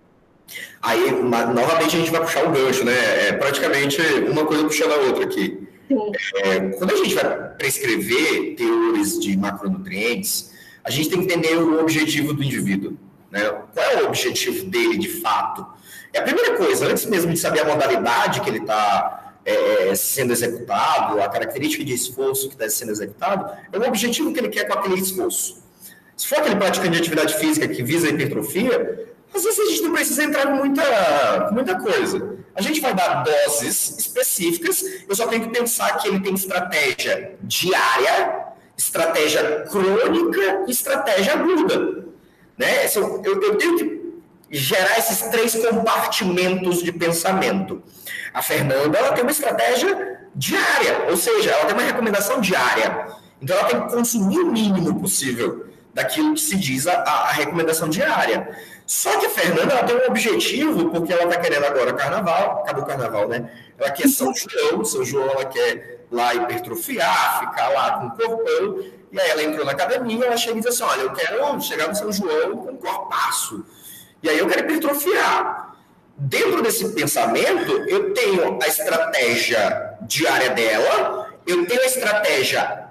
Aí, novamente, a gente vai puxar o gancho, né? É praticamente uma coisa puxando a outra aqui. É, quando a gente vai prescrever teores de macronutrientes, a gente tem que entender o objetivo do indivíduo, né? Qual é o objetivo dele, de fato? É a primeira coisa, antes mesmo de saber a modalidade que ele está é, sendo executado, a característica de esforço que está sendo executado, é o objetivo que ele quer com aquele esforço. Se for aquele praticante de atividade física que visa a hipertrofia, às vezes a gente não precisa entrar com muita, muita coisa. A gente vai dar doses específicas, eu só tenho que pensar que ele tem estratégia diária, estratégia crônica e estratégia aguda. Né? Eu, eu tenho que gerar esses três compartimentos de pensamento. A Fernanda, ela tem uma estratégia diária, ou seja, ela tem uma recomendação diária. Então, ela tem que consumir o mínimo possível daquilo que se diz a, a recomendação diária. Só que a Fernanda, ela tem um objetivo, porque ela está querendo agora carnaval, acabou o carnaval, né? Ela quer São João, São João ela quer lá hipertrofiar, ficar lá com o corpão, e aí ela entrou na academia, ela chega e diz assim, olha, eu quero chegar no São João com um corpaço. E aí eu quero hipertrofiar. Dentro desse pensamento, eu tenho a estratégia diária dela, eu tenho a estratégia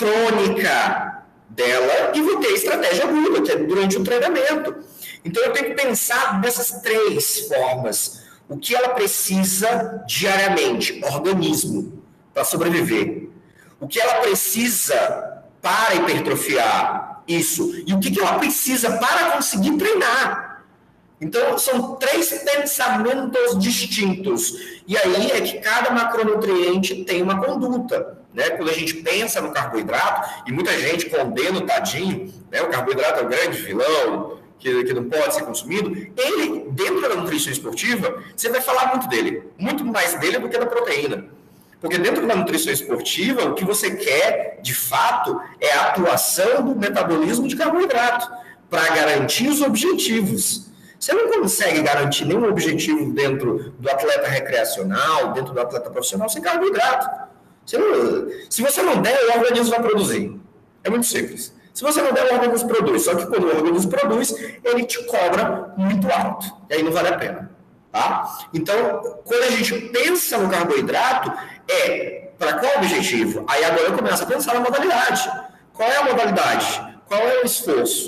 crônica dela e vou ter a estratégia aguda, que é durante o treinamento. Então eu tenho que pensar dessas três formas. O que ela precisa diariamente, organismo, para sobreviver. O que ela precisa para hipertrofiar, isso. E o que ela precisa para conseguir treinar. Então, são três pensamentos distintos. E aí é que cada macronutriente tem uma conduta. Né? Quando a gente pensa no carboidrato, e muita gente condena o tadinho, né? O carboidrato é o grande vilão, que, que não pode ser consumido, ele, dentro da nutrição esportiva, você vai falar muito dele. Muito mais dele do que da proteína. Porque dentro da nutrição esportiva, o que você quer, de fato, é a atuação do metabolismo de carboidrato, para garantir os objetivos. Você não consegue garantir nenhum objetivo dentro do atleta recreacional, dentro do atleta profissional, sem carboidrato. Você não, se você não der, o organismo vai produzir. É muito simples. Se você não der, o organismo produz. Só que quando o organismo produz, ele te cobra muito alto. E aí não vale a pena. Tá? Então, quando a gente pensa no carboidrato, é para qual objetivo? Aí agora eu começo a pensar na modalidade. Qual é a modalidade? Qual é o esforço?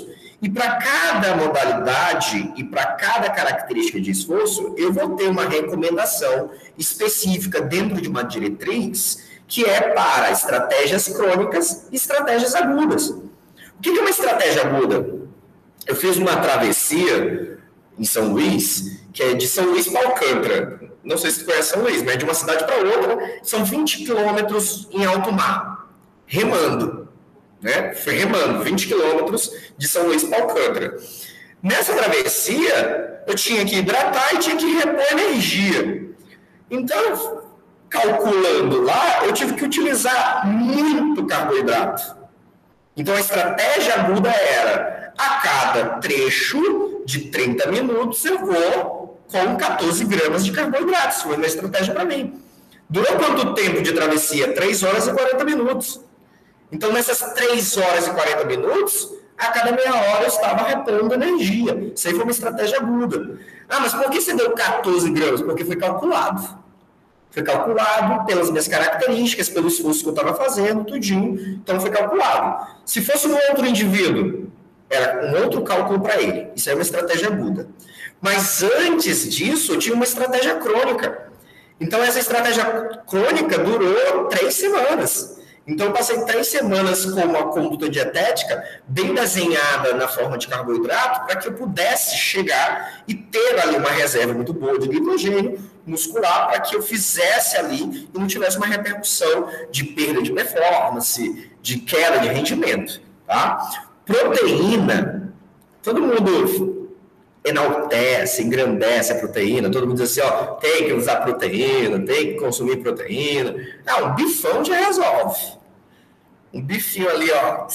E para cada modalidade e para cada característica de esforço, eu vou ter uma recomendação específica dentro de uma diretriz que é para estratégias crônicas e estratégias agudas. O que é uma estratégia aguda? Eu fiz uma travessia em São Luís, que é de São Luís para Alcântara. Não sei se você conhece São Luís, mas é de uma cidade para outra, são vinte quilômetros em alto mar, remando. Né? Foi remando, vinte quilômetros de São Luís para Alcântara. Nessa travessia, eu tinha que hidratar e tinha que repor energia. Então, calculando lá, eu tive que utilizar muito carboidrato. Então, a estratégia aguda era, a cada trecho de trinta minutos, eu vou com catorze gramas de carboidratos. Foi uma estratégia para mim. Durou quanto tempo de travessia? três horas e quarenta minutos. Então, nessas três horas e quarenta minutos, a cada meia hora eu estava repondo energia. Isso aí foi uma estratégia aguda. Ah, mas por que você deu catorze gramas? Porque foi calculado. Foi calculado pelas minhas características, pelo esforço que eu estava fazendo, tudinho. Então, foi calculado. Se fosse um outro indivíduo, era um outro cálculo para ele. Isso é uma estratégia aguda. Mas antes disso, eu tinha uma estratégia crônica. Então, essa estratégia crônica durou três semanas. Então, eu passei três semanas com uma conduta dietética bem desenhada na forma de carboidrato para que eu pudesse chegar e ter ali uma reserva muito boa de glicogênio muscular para que eu fizesse ali e não tivesse uma repercussão de perda de performance, de queda de rendimento. Tá? Proteína, todo mundo enaltece, engrandece a proteína, todo mundo diz assim, ó, tem que usar proteína, tem que consumir proteína. Não, um bifão já resolve. Um bifinho ali, ó,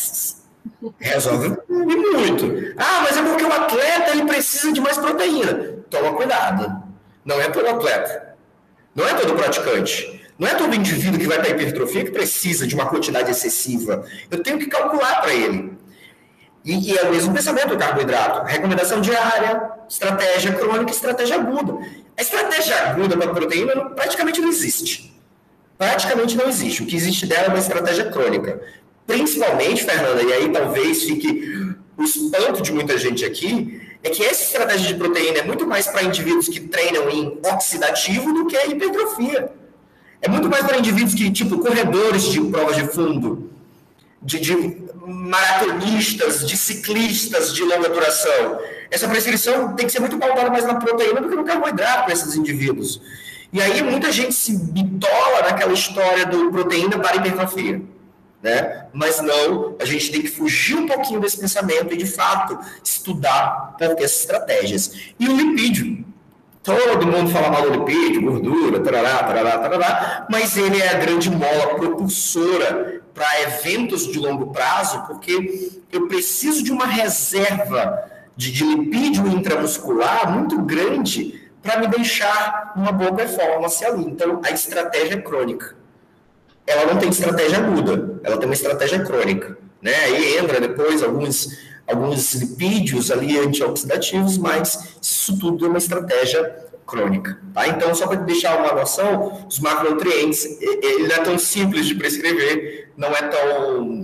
resolve muito. Ah, mas é porque o atleta ele precisa de mais proteína. Toma cuidado. Não é todo atleta. Não é todo praticante. Não é todo indivíduo que vai para a hipertrofia que precisa de uma quantidade excessiva. Eu tenho que calcular para ele. E, e é o mesmo pensamento do carboidrato. Recomendação diária, estratégia crônica e estratégia aguda. A estratégia aguda para a proteína praticamente não existe. Praticamente não existe. O que existe dela é uma estratégia crônica. Principalmente, Fernanda, e aí talvez fique o espanto de muita gente aqui, é que essa estratégia de proteína é muito mais para indivíduos que treinam em oxidativo do que a hipertrofia. É muito mais para indivíduos que, tipo, corredores de provas de fundo, de, de maratonistas, de ciclistas de longa duração. Essa prescrição tem que ser muito pautada mais na proteína do que no carboidrato para esses indivíduos. E aí muita gente se bitola naquela história do proteína para hipertrofia. Né? Mas não, a gente tem que fugir um pouquinho desse pensamento e, de fato, estudar por que essas estratégias. E o lipídio. Todo mundo fala mal do lipídio, gordura, tarará, tarará, tarará, mas ele é a grande mola propulsora para eventos de longo prazo, porque eu preciso de uma reserva de, de lipídio intramuscular muito grande para me deixar uma boa performance ali. Então, a estratégia é crônica. Ela não tem estratégia aguda, ela tem uma estratégia crônica. Né? Aí entra depois alguns, alguns lipídios ali antioxidativos, mas isso tudo é uma estratégia crônica. Tá? Então, só para deixar uma noção, os macronutrientes, ele não é tão simples de prescrever, não é tão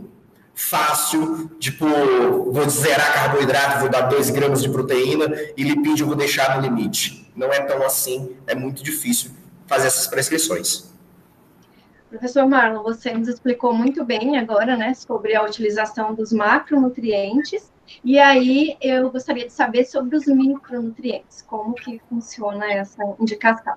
fácil, tipo, vou zerar carboidrato, vou dar dois gramas de proteína e lipídio eu vou deixar no limite. Não é tão assim, é muito difícil fazer essas prescrições. Professor Marlon, você nos explicou muito bem agora, né, sobre a utilização dos macronutrientes, e aí eu gostaria de saber sobre os micronutrientes, como que funciona essa indicação.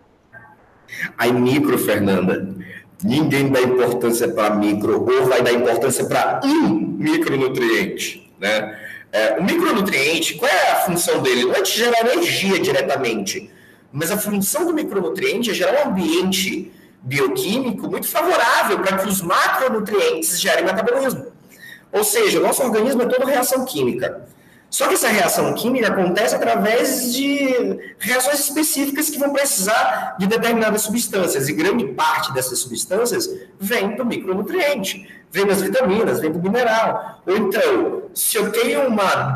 Aí micro, Fernanda, ninguém dá importância para micro, ou vai dar importância para um micronutriente, né? É, o micronutriente, qual é a função dele? Não é de gerar energia diretamente, mas a função do micronutriente é gerar um ambiente bioquímico muito favorável para que os macronutrientes gerem metabolismo. Ou seja, o nosso organismo é toda reação química. Só que essa reação química acontece através de reações específicas que vão precisar de determinadas substâncias, e grande parte dessas substâncias vem do micronutriente, vem das vitaminas, vem do mineral. Ou então, se eu tenho uma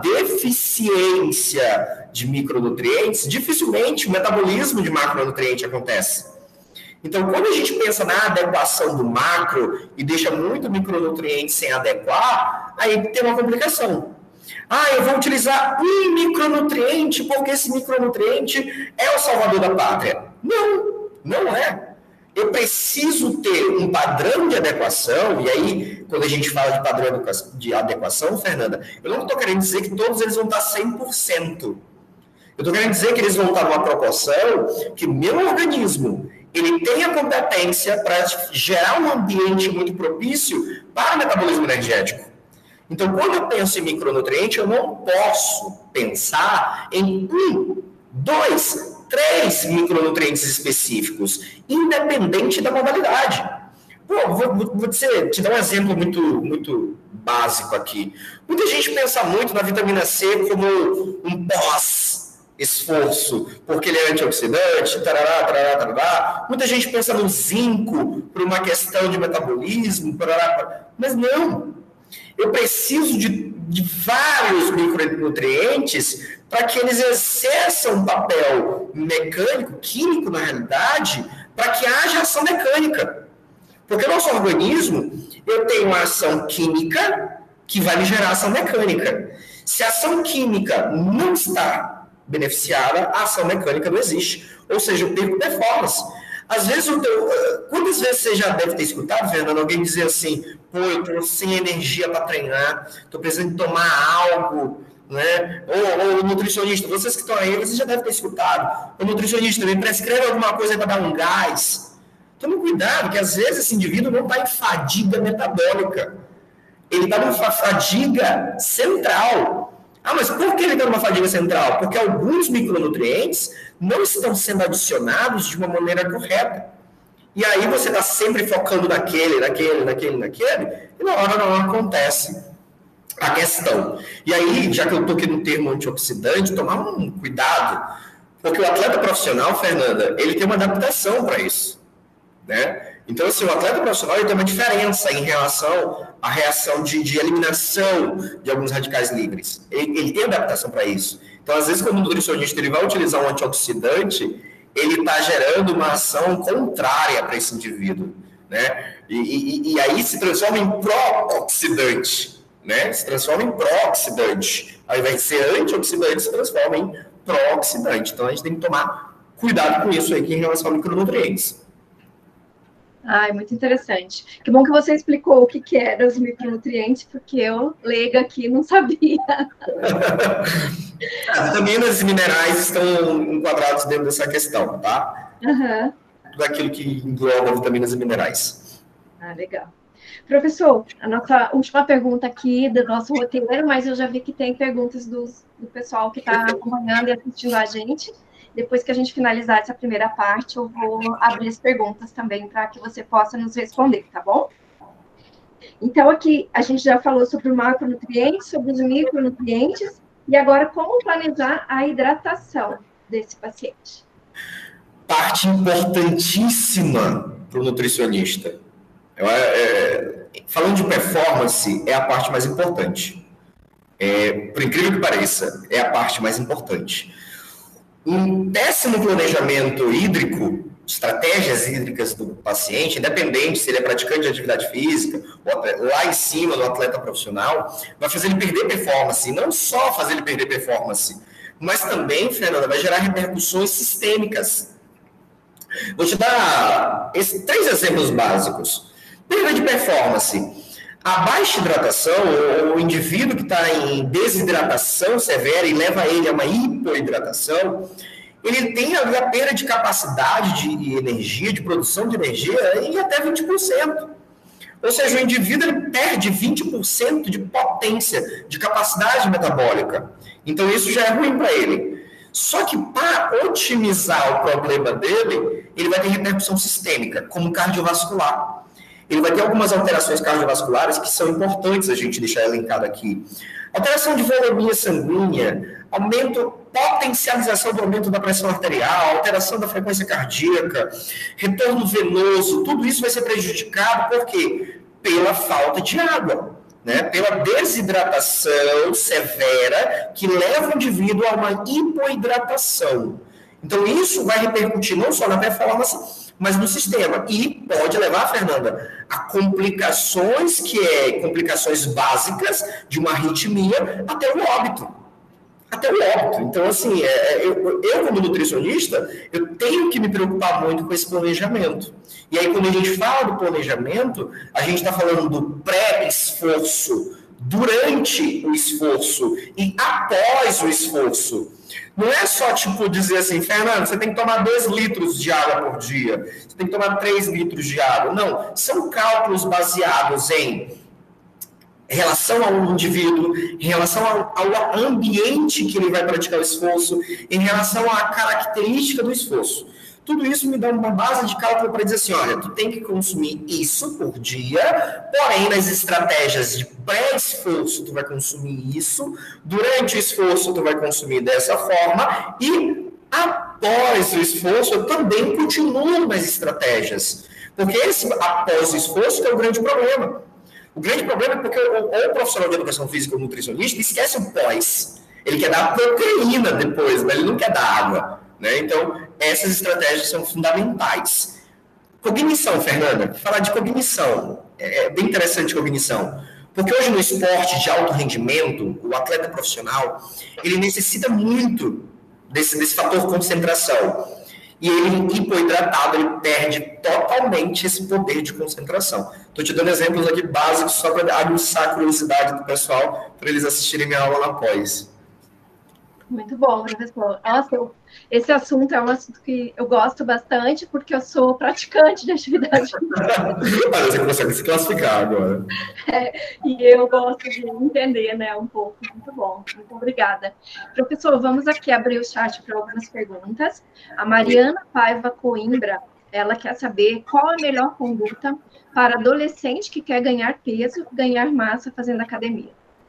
deficiência de micronutrientes, dificilmente o metabolismo de macronutriente acontece. Então, quando a gente pensa na adequação do macro e deixa muito micronutriente sem adequar, aí tem uma complicação. Ah, eu vou utilizar um micronutriente porque esse micronutriente é o salvador da pátria. Não, não é. Eu preciso ter um padrão de adequação, e aí, quando a gente fala de padrão de adequação, Fernanda, eu não estou querendo dizer que todos eles vão estar cem por cento. Eu estou querendo dizer que eles vão estar numa proporção que o meu organismo ele tem a competência para gerar um ambiente muito propício para o metabolismo energético. Então, quando eu penso em micronutriente, eu não posso pensar em um, dois, três micronutrientes específicos, independente da modalidade. Pô, vou, vou te, te dar um exemplo muito, muito básico aqui. Muita gente pensa muito na vitamina C como um pós-esforço, porque ele é antioxidante, tarará, tarará, tarará. Muita gente pensa no zinco por uma questão de metabolismo, tarará, mas não. Eu preciso de, de vários micronutrientes para que eles exerçam um papel mecânico, químico, na realidade, para que haja ação mecânica. Porque o nosso organismo, eu tenho uma ação química que vai me gerar ação mecânica. Se a ação química não está beneficiada, a ação mecânica não existe. Ou seja, eu perco performance. Às vezes, eu tenho, quantas vezes você já deve ter escutado, Fernando, alguém dizer assim, pô, eu estou sem energia para treinar, estou precisando tomar algo, né? Ou, ou o nutricionista, vocês que estão aí, vocês já devem ter escutado. O nutricionista me prescreve alguma coisa para dar um gás. Tome cuidado, que às vezes esse indivíduo não está em fadiga metabólica. Ele está numa fadiga central. Ah, mas por que ele está numa fadiga central? Porque alguns micronutrientes não estão sendo adicionados de uma maneira correta. E aí você está sempre focando naquele, naquele, naquele, naquele, e na hora não acontece a questão. E aí, já que eu estou aqui no termo antioxidante, tomar um cuidado, porque o atleta profissional, Fernanda, ele tem uma adaptação para isso, né? Então, assim, o atleta profissional ele tem uma diferença em relação à reação de, de eliminação de alguns radicais livres. Ele, ele tem adaptação para isso. Então, às vezes, quando o nutricionista ele vai utilizar um antioxidante, ele está gerando uma ação contrária para esse indivíduo, né? E, e, e aí se transforma em pró-oxidante, né? Se transforma em pró-oxidante. Ao invés de ser antioxidante, se transforma em pró-oxidante. Então, a gente tem que tomar cuidado com isso aí em relação a micronutrientes. Ai, muito interessante. Que bom que você explicou o que, que eram os micronutrientes, porque eu, leiga aqui, não sabia. As vitaminas e minerais estão enquadrados dentro dessa questão, tá? Uhum. Tudo aquilo que engloba vitaminas e minerais. Ah, legal. Professor, a nossa última pergunta aqui do nosso roteiro, mas eu já vi que tem perguntas dos, do pessoal que está acompanhando e assistindo a gente. Depois que a gente finalizar essa primeira parte, eu vou abrir as perguntas também para que você possa nos responder, tá bom? Então, aqui a gente já falou sobre o macronutriente, sobre os micronutrientes, e agora como planejar a hidratação desse paciente? Parte importantíssima para o nutricionista. É, é, falando de performance, é a parte mais importante. É, por incrível que pareça, é a parte mais importante. Um péssimo planejamento hídrico, estratégias hídricas do paciente, independente se ele é praticante de atividade física, ou lá em cima do atleta profissional, vai fazer ele perder performance. E não só fazer ele perder performance, mas também, Fernanda, vai gerar repercussões sistêmicas. Vou te dar esses três exemplos básicos. Perda de performance. A baixa hidratação, ou o indivíduo que está em desidratação severa e leva ele a uma hipoidratação, ele tem a perda de capacidade de energia, de produção de energia em até vinte por cento. Ou seja, o indivíduo ele perde vinte por cento de potência, de capacidade metabólica. Então, isso já é ruim para ele. Só que para otimizar o problema dele, ele vai ter repercussão sistêmica, como cardiovascular. Ele vai ter algumas alterações cardiovasculares que são importantes a gente deixar elencado aqui. Alteração de volumetria sanguínea, aumento, potencialização do aumento da pressão arterial, alteração da frequência cardíaca, retorno venoso, tudo isso vai ser prejudicado por quê? Pela falta de água, né? Pela desidratação severa que leva o indivíduo a uma hipoidratação. Então, isso vai repercutir não só na performance, mas no sistema. E pode levar, Fernanda, a complicações que é complicações básicas de uma arritmia até o óbito. Até o óbito. Então, assim, é, eu, eu, como nutricionista, eu tenho que me preocupar muito com esse planejamento. E aí, quando a gente fala do planejamento, a gente está falando do pré-esforço, durante o esforço e após o esforço. Não é só, tipo, dizer assim, Fernando, você tem que tomar dois litros de água por dia, você tem que tomar três litros de água. Não, são cálculos baseados em relação ao indivíduo, em relação ao, ao ambiente que ele vai praticar o esforço, em relação à característica do esforço. Tudo isso me dá uma base de cálculo para dizer assim, olha, tu tem que consumir isso por dia, porém, nas estratégias de pré-esforço, tu vai consumir isso, durante o esforço, tu vai consumir dessa forma, e após o esforço, eu também continuo nas estratégias. Porque esse após o esforço é o grande problema. O grande problema é porque o, o profissional de educação física ou nutricionista esquece o pós. Ele quer dar proteína depois, mas ele não quer dar água. Né? Então, essas estratégias são fundamentais. Cognição, Fernanda. Falar de cognição. É bem interessante cognição. Porque hoje no esporte de alto rendimento, o atleta profissional, ele necessita muito desse, desse fator concentração. E ele, hipoidratado, ele perde totalmente esse poder de concentração. Estou te dando exemplos aqui básicos só para aguçar a curiosidade do pessoal, para eles assistirem minha aula na pós. Muito bom, professor. Nossa, eu, esse assunto é um assunto que eu gosto bastante, porque eu sou praticante de atividade física. Mas você consegue se classificar agora. É, e eu gosto de entender, né, um pouco. Muito bom, muito obrigada. Professor, vamos aqui abrir o chat para algumas perguntas. A Mariana Paiva Coimbra, ela quer saber qual a melhor conduta para adolescente que quer ganhar peso, ganhar massa fazendo academia.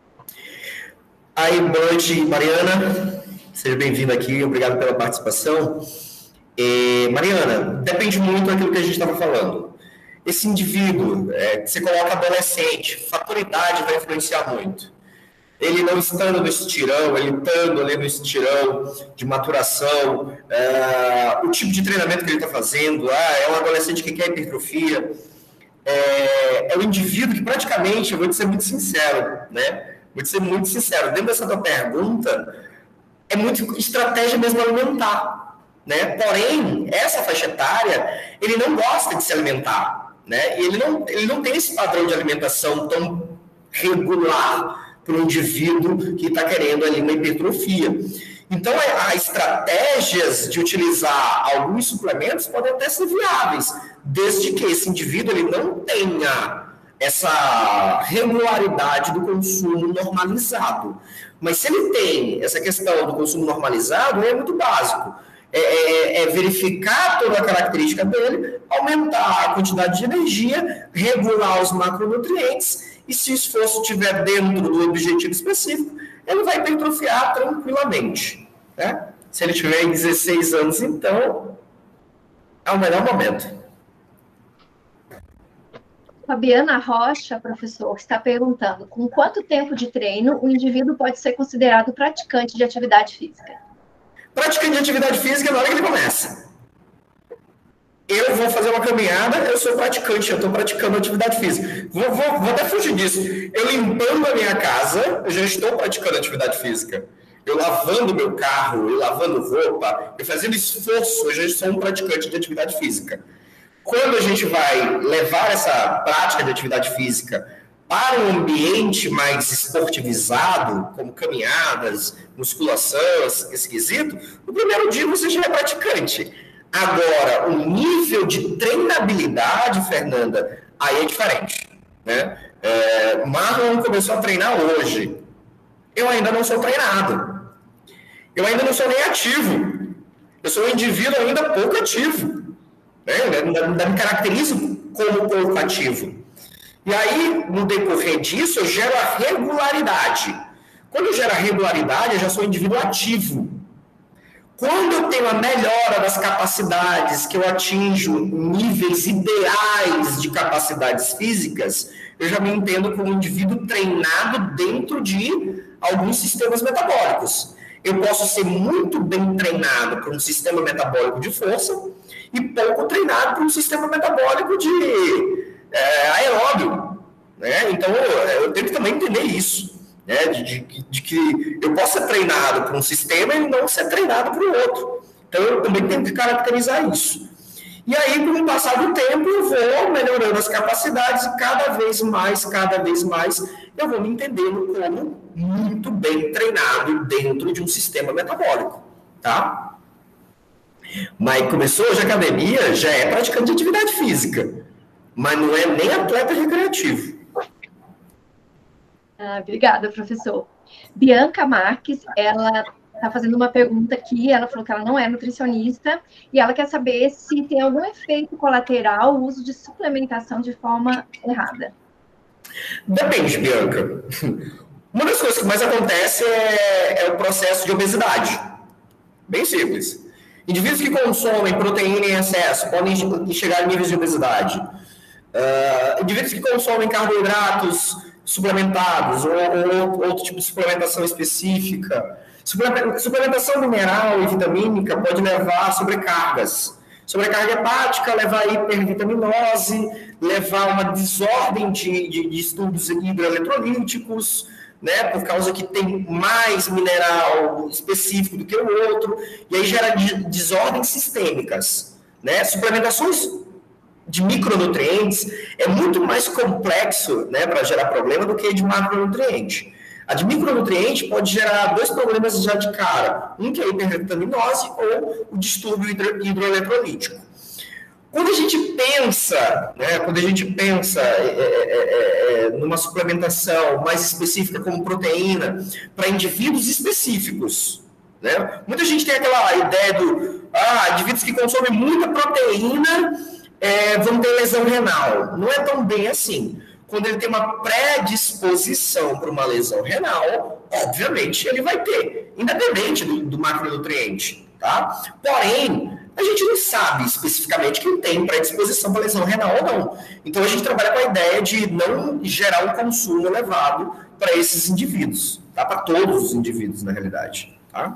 Aí, boa noite, Mariana. Seja bem-vinda aqui, obrigado pela participação. E, Mariana, depende muito daquilo que a gente estava falando. Esse indivíduo, é, você coloca adolescente, fator idade vai influenciar muito. Ele não estando no estirão, ele estando ali no estirão de maturação, é, o tipo de treinamento que ele está fazendo, ah, é um adolescente que quer hipertrofia, é, é um indivíduo que praticamente, eu vou te ser muito sincero, né? Vou ser muito sincero, dentro dessa tua pergunta, é muito estratégia mesmo alimentar, né? Porém, essa faixa etária, ele não gosta de se alimentar, né? E ele não, ele não tem esse padrão de alimentação tão regular para o indivíduo que está querendo ali uma hipertrofia. Então, as estratégias de utilizar alguns suplementos podem até ser viáveis, desde que esse indivíduo ele não tenha essa regularidade do consumo normalizado. Mas se ele tem essa questão do consumo normalizado, é muito básico. É, é, é verificar toda a característica dele, aumentar a quantidade de energia, regular os macronutrientes, e se o esforço estiver dentro do objetivo específico, ele vai hipertrofiar tranquilamente. Né? Se ele tiver em dezesseis anos, então, é o melhor momento. Fabiana Rocha, professor, está perguntando, com quanto tempo de treino o indivíduo pode ser considerado praticante de atividade física? Praticante de atividade física é na hora que ele começa. Eu vou fazer uma caminhada, eu sou praticante, eu estou praticando atividade física. Vou, vou, vou até fugir disso. Eu limpando a minha casa, eu já estou praticando atividade física. Eu lavando meu carro, eu lavando roupa, eu fazendo esforço, eu já sou um praticante de atividade física. Quando a gente vai levar essa prática de atividade física para um ambiente mais esportivizado, como caminhadas, musculação, esse quesito, no primeiro dia você já é praticante. Agora, o nível de treinabilidade, Fernanda, aí é diferente. Né? É, Marlon começou a treinar hoje. Eu ainda não sou treinado. Eu ainda não sou nem ativo. Eu sou um indivíduo ainda pouco ativo. Né? Eu ainda me caracterizo como pouco ativo. E aí, no decorrer disso, eu gero a regularidade. Quando eu gero a regularidade, eu já sou um indivíduo ativo. Quando eu tenho a melhora das capacidades, que eu atinjo níveis ideais de capacidades físicas, eu já me entendo como um indivíduo treinado dentro de alguns sistemas metabólicos. Eu posso ser muito bem treinado para um sistema metabólico de força e pouco treinado para um sistema metabólico de é, aeróbio, né? Então, eu tenho que também entender isso, né? De, de, de que eu posso ser treinado para um sistema e não ser treinado para o outro. Então, eu também tenho que caracterizar isso. E aí, com o passar do tempo, eu vou melhorando as capacidades e cada vez mais, cada vez mais, eu vou me entendendo como muito bem treinado dentro de um sistema metabólico, tá? Mas começou hoje a academia, já é praticante de atividade física, mas não é nem atleta recreativo. Ah, obrigada, professor. Bianca Marques, ela está fazendo uma pergunta aqui, ela falou que ela não é nutricionista, e ela quer saber se tem algum efeito colateral o uso de suplementação de forma errada. Depende, Bianca. Uma das coisas que mais acontece é, é o processo de obesidade. Bem simples. Indivíduos que consomem proteína em excesso podem chegar a níveis de obesidade. Uh, indivíduos que consomem carboidratos suplementados ou, ou outro tipo de suplementação específica. Suplementação mineral e vitamínica pode levar a sobrecargas. Sobrecarga hepática, levar a hipervitaminose, levar a uma desordem de, de, de estudos hidroeletrolíticos, né, por causa que tem mais mineral específico do que o outro, e aí gera desordens sistêmicas, né? Suplementações de micronutrientes é muito mais complexo, né, para gerar problema do que de macronutriente. A de micronutriente pode gerar dois problemas já de cara, um que é a hipervitaminose ou o distúrbio hidro, hidroeletrolítico. Quando a gente pensa, né, quando a gente pensa é, é, é, numa suplementação mais específica como proteína para indivíduos específicos, né, muita gente tem aquela ideia do ah, indivíduos que consomem muita proteína é, vão ter lesão renal. Não é tão bem assim. Quando ele tem uma predisposição para uma lesão renal, obviamente ele vai ter, independente do, do macronutriente, tá? Porém, a gente não sabe especificamente quem tem predisposição para lesão renal ou não. Então, a gente trabalha com a ideia de não gerar um consumo elevado para esses indivíduos, tá? Para todos os indivíduos, na realidade, tá?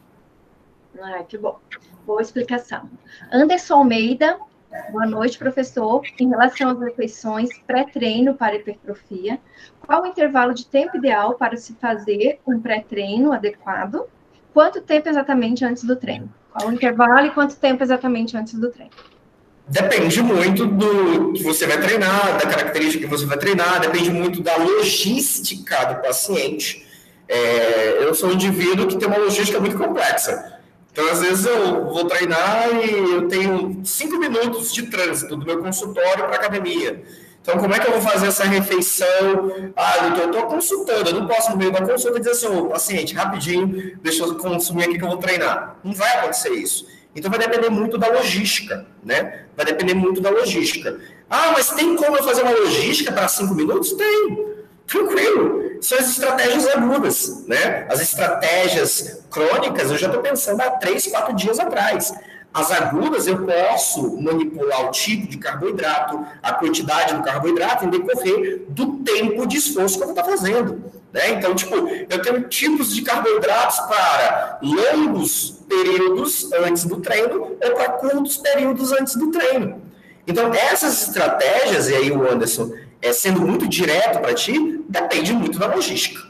Ah, que bom. Boa explicação. Anderson Almeida, boa noite, professor. Em relação às refeições pré-treino para hipertrofia, qual o intervalo de tempo ideal para se fazer um pré-treino adequado? Quanto tempo exatamente antes do treino? Qual o intervalo e quanto tempo exatamente antes do treino? Depende muito do que você vai treinar, da característica que você vai treinar, depende muito da logística do paciente. É, eu sou um indivíduo que tem uma logística muito complexa. Então, às vezes, eu vou treinar e eu tenho cinco minutos de trânsito do meu consultório para a academia. Então, como é que eu vou fazer essa refeição? Ah, doutor, eu estou consultando, eu não posso, no meio da consulta, dizer assim, ô, paciente, rapidinho, deixa eu consumir aqui que eu vou treinar. Não vai acontecer isso. Então, vai depender muito da logística, né? Vai depender muito da logística. Ah, mas tem como eu fazer uma logística para cinco minutos? Tem. Tranquilo. São as estratégias agudas, né? As estratégias crônicas, eu já estou pensando há três, quatro dias atrás. As agudas, eu posso manipular o tipo de carboidrato, a quantidade do carboidrato em decorrer do tempo de esforço que eu vou estar fazendo. Né? Então, tipo, eu tenho tipos de carboidratos para longos períodos antes do treino ou para curtos períodos antes do treino. Então, essas estratégias, e aí o Anderson, é, sendo muito direto para ti, depende muito da logística.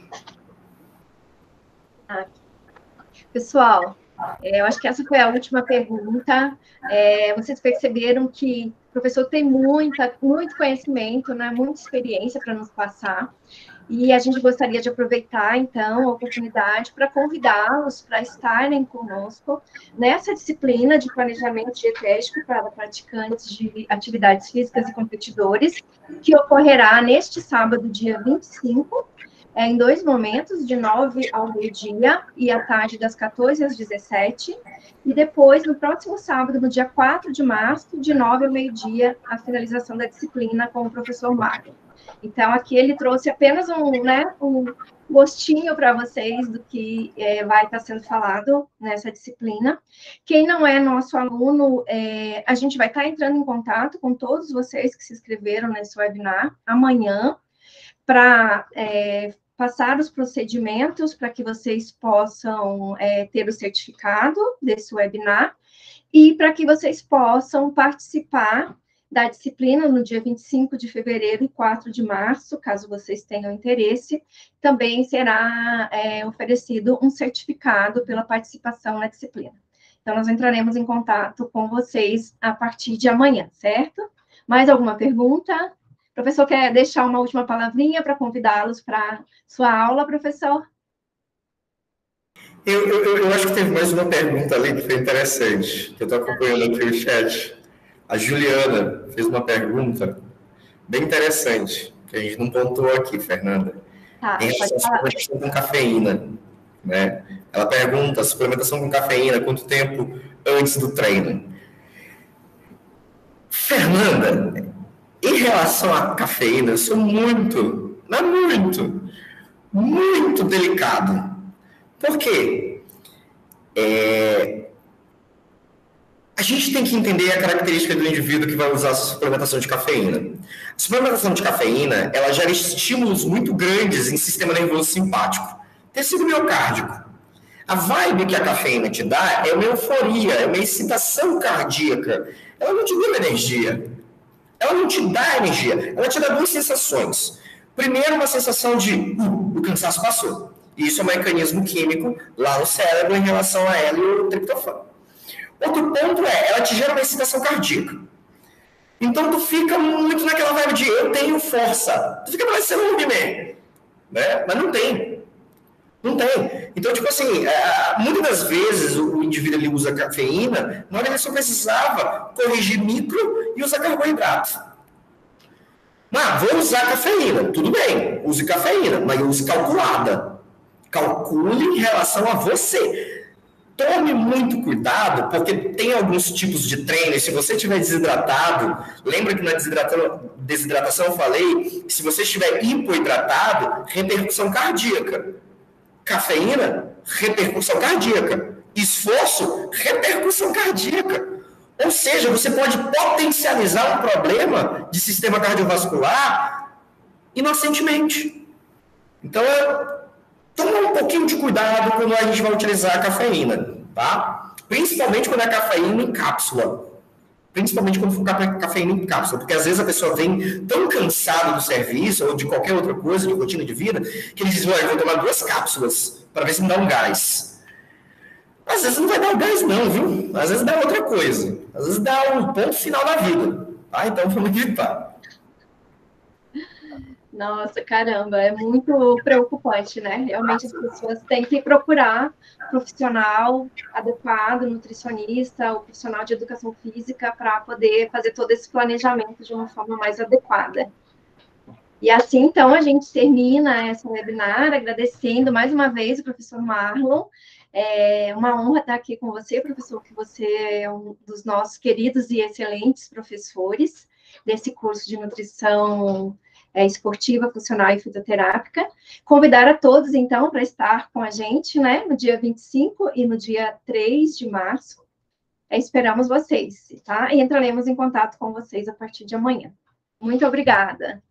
Pessoal, é, eu acho que essa foi a última pergunta. É, vocês perceberam que o professor tem muita, muito conhecimento, né, muita experiência para nos passar. E a gente gostaria de aproveitar, então, a oportunidade para convidá-los para estarem conosco nessa disciplina de planejamento dietético para praticantes de atividades físicas e competidores, que ocorrerá neste sábado, dia vinte e cinco, é, em dois momentos, de nove ao meio-dia e à tarde, das quatorze às dezessete, e depois, no próximo sábado, no dia quatro de março, de nove ao meio-dia, a finalização da disciplina com o professor Mário. Então, aqui ele trouxe apenas um, né, um gostinho para vocês do que é, vai estar sendo falado nessa disciplina. Quem não é nosso aluno, é, a gente vai estar entrando em contato com todos vocês que se inscreveram nesse webinar amanhã, para é, passar os procedimentos para que vocês possam é, ter o certificado desse webinar e para que vocês possam participar da disciplina no dia vinte e cinco de fevereiro e quatro de março, caso vocês tenham interesse. Também será é, oferecido um certificado pela participação na disciplina. Então, nós entraremos em contato com vocês a partir de amanhã, certo? Mais alguma pergunta? O professor quer deixar uma última palavrinha para convidá-los para sua aula, professor? Eu, eu, eu acho que teve mais uma pergunta ali que foi interessante, que eu estou acompanhando aqui o chat. A Juliana fez uma pergunta bem interessante, que a gente não pontuou aqui, Fernanda, Tá, em relação à suplementação com cafeína. Né? Ela pergunta, suplementação com cafeína, quanto tempo antes do treino? Fernanda, em relação à cafeína, eu sou muito, mas muito, muito delicado. Por quê? É... A gente tem que entender a característica do indivíduo que vai usar a suplementação de cafeína. A suplementação de cafeína, ela gera estímulos muito grandes em sistema nervoso simpático, tecido miocárdico. A vibe que a cafeína te dá é uma euforia, é uma excitação cardíaca. Ela não te dá energia. Ela não te dá energia. Ela te dá duas sensações. Primeiro, uma sensação de uh, o cansaço passou. Isso é um mecanismo químico lá no cérebro em relação a ela e o triptofano. Outro ponto é, ela te gera uma excitação cardíaca. Então, tu fica muito naquela vibe de eu tenho força. Tu fica parecendo um He-Man, né? Mas não tem. Não tem. Então, tipo assim, muitas das vezes o indivíduo ele usa cafeína, na hora ele só precisava corrigir micro e usar carboidrato. Mas vou usar cafeína. Tudo bem, use cafeína, mas use calculada. Calcule em relação a você. Tome muito cuidado, porque tem alguns tipos de treino, e se você estiver desidratado, lembra que na desidratação, desidratação eu falei, se você estiver hipoidratado, repercussão cardíaca. Cafeína, repercussão cardíaca. Esforço, repercussão cardíaca. Ou seja, você pode potencializar um problema de sistema cardiovascular inocentemente. Então, é... Toma um pouquinho de cuidado quando a gente vai utilizar a cafeína, tá? Principalmente quando é cafeína em cápsula. Principalmente quando for cafeína em cápsula, porque às vezes a pessoa vem tão cansada do serviço ou de qualquer outra coisa, de rotina de vida, que ele diz, olha, eu vou tomar duas cápsulas para ver se me dá um gás. Às vezes não vai dar um gás não, viu? Às vezes dá outra coisa. Às vezes dá um ponto final da vida, tá? Então vamos evitar. Nossa, caramba, é muito preocupante, né? Realmente as pessoas têm que procurar um profissional adequado, nutricionista, ou profissional de educação física para poder fazer todo esse planejamento de uma forma mais adequada. E assim, então, a gente termina essa webinar agradecendo mais uma vez o professor Marlon. É uma honra estar aqui com você, professor, que você é um dos nossos queridos e excelentes professores desse curso de nutrição É, esportiva, funcional e fisioterápica. Convidar a todos, então, para estar com a gente, né, no dia vinte e cinco e no dia três de março. É, esperamos vocês, tá? E entraremos em contato com vocês a partir de amanhã. Muito obrigada.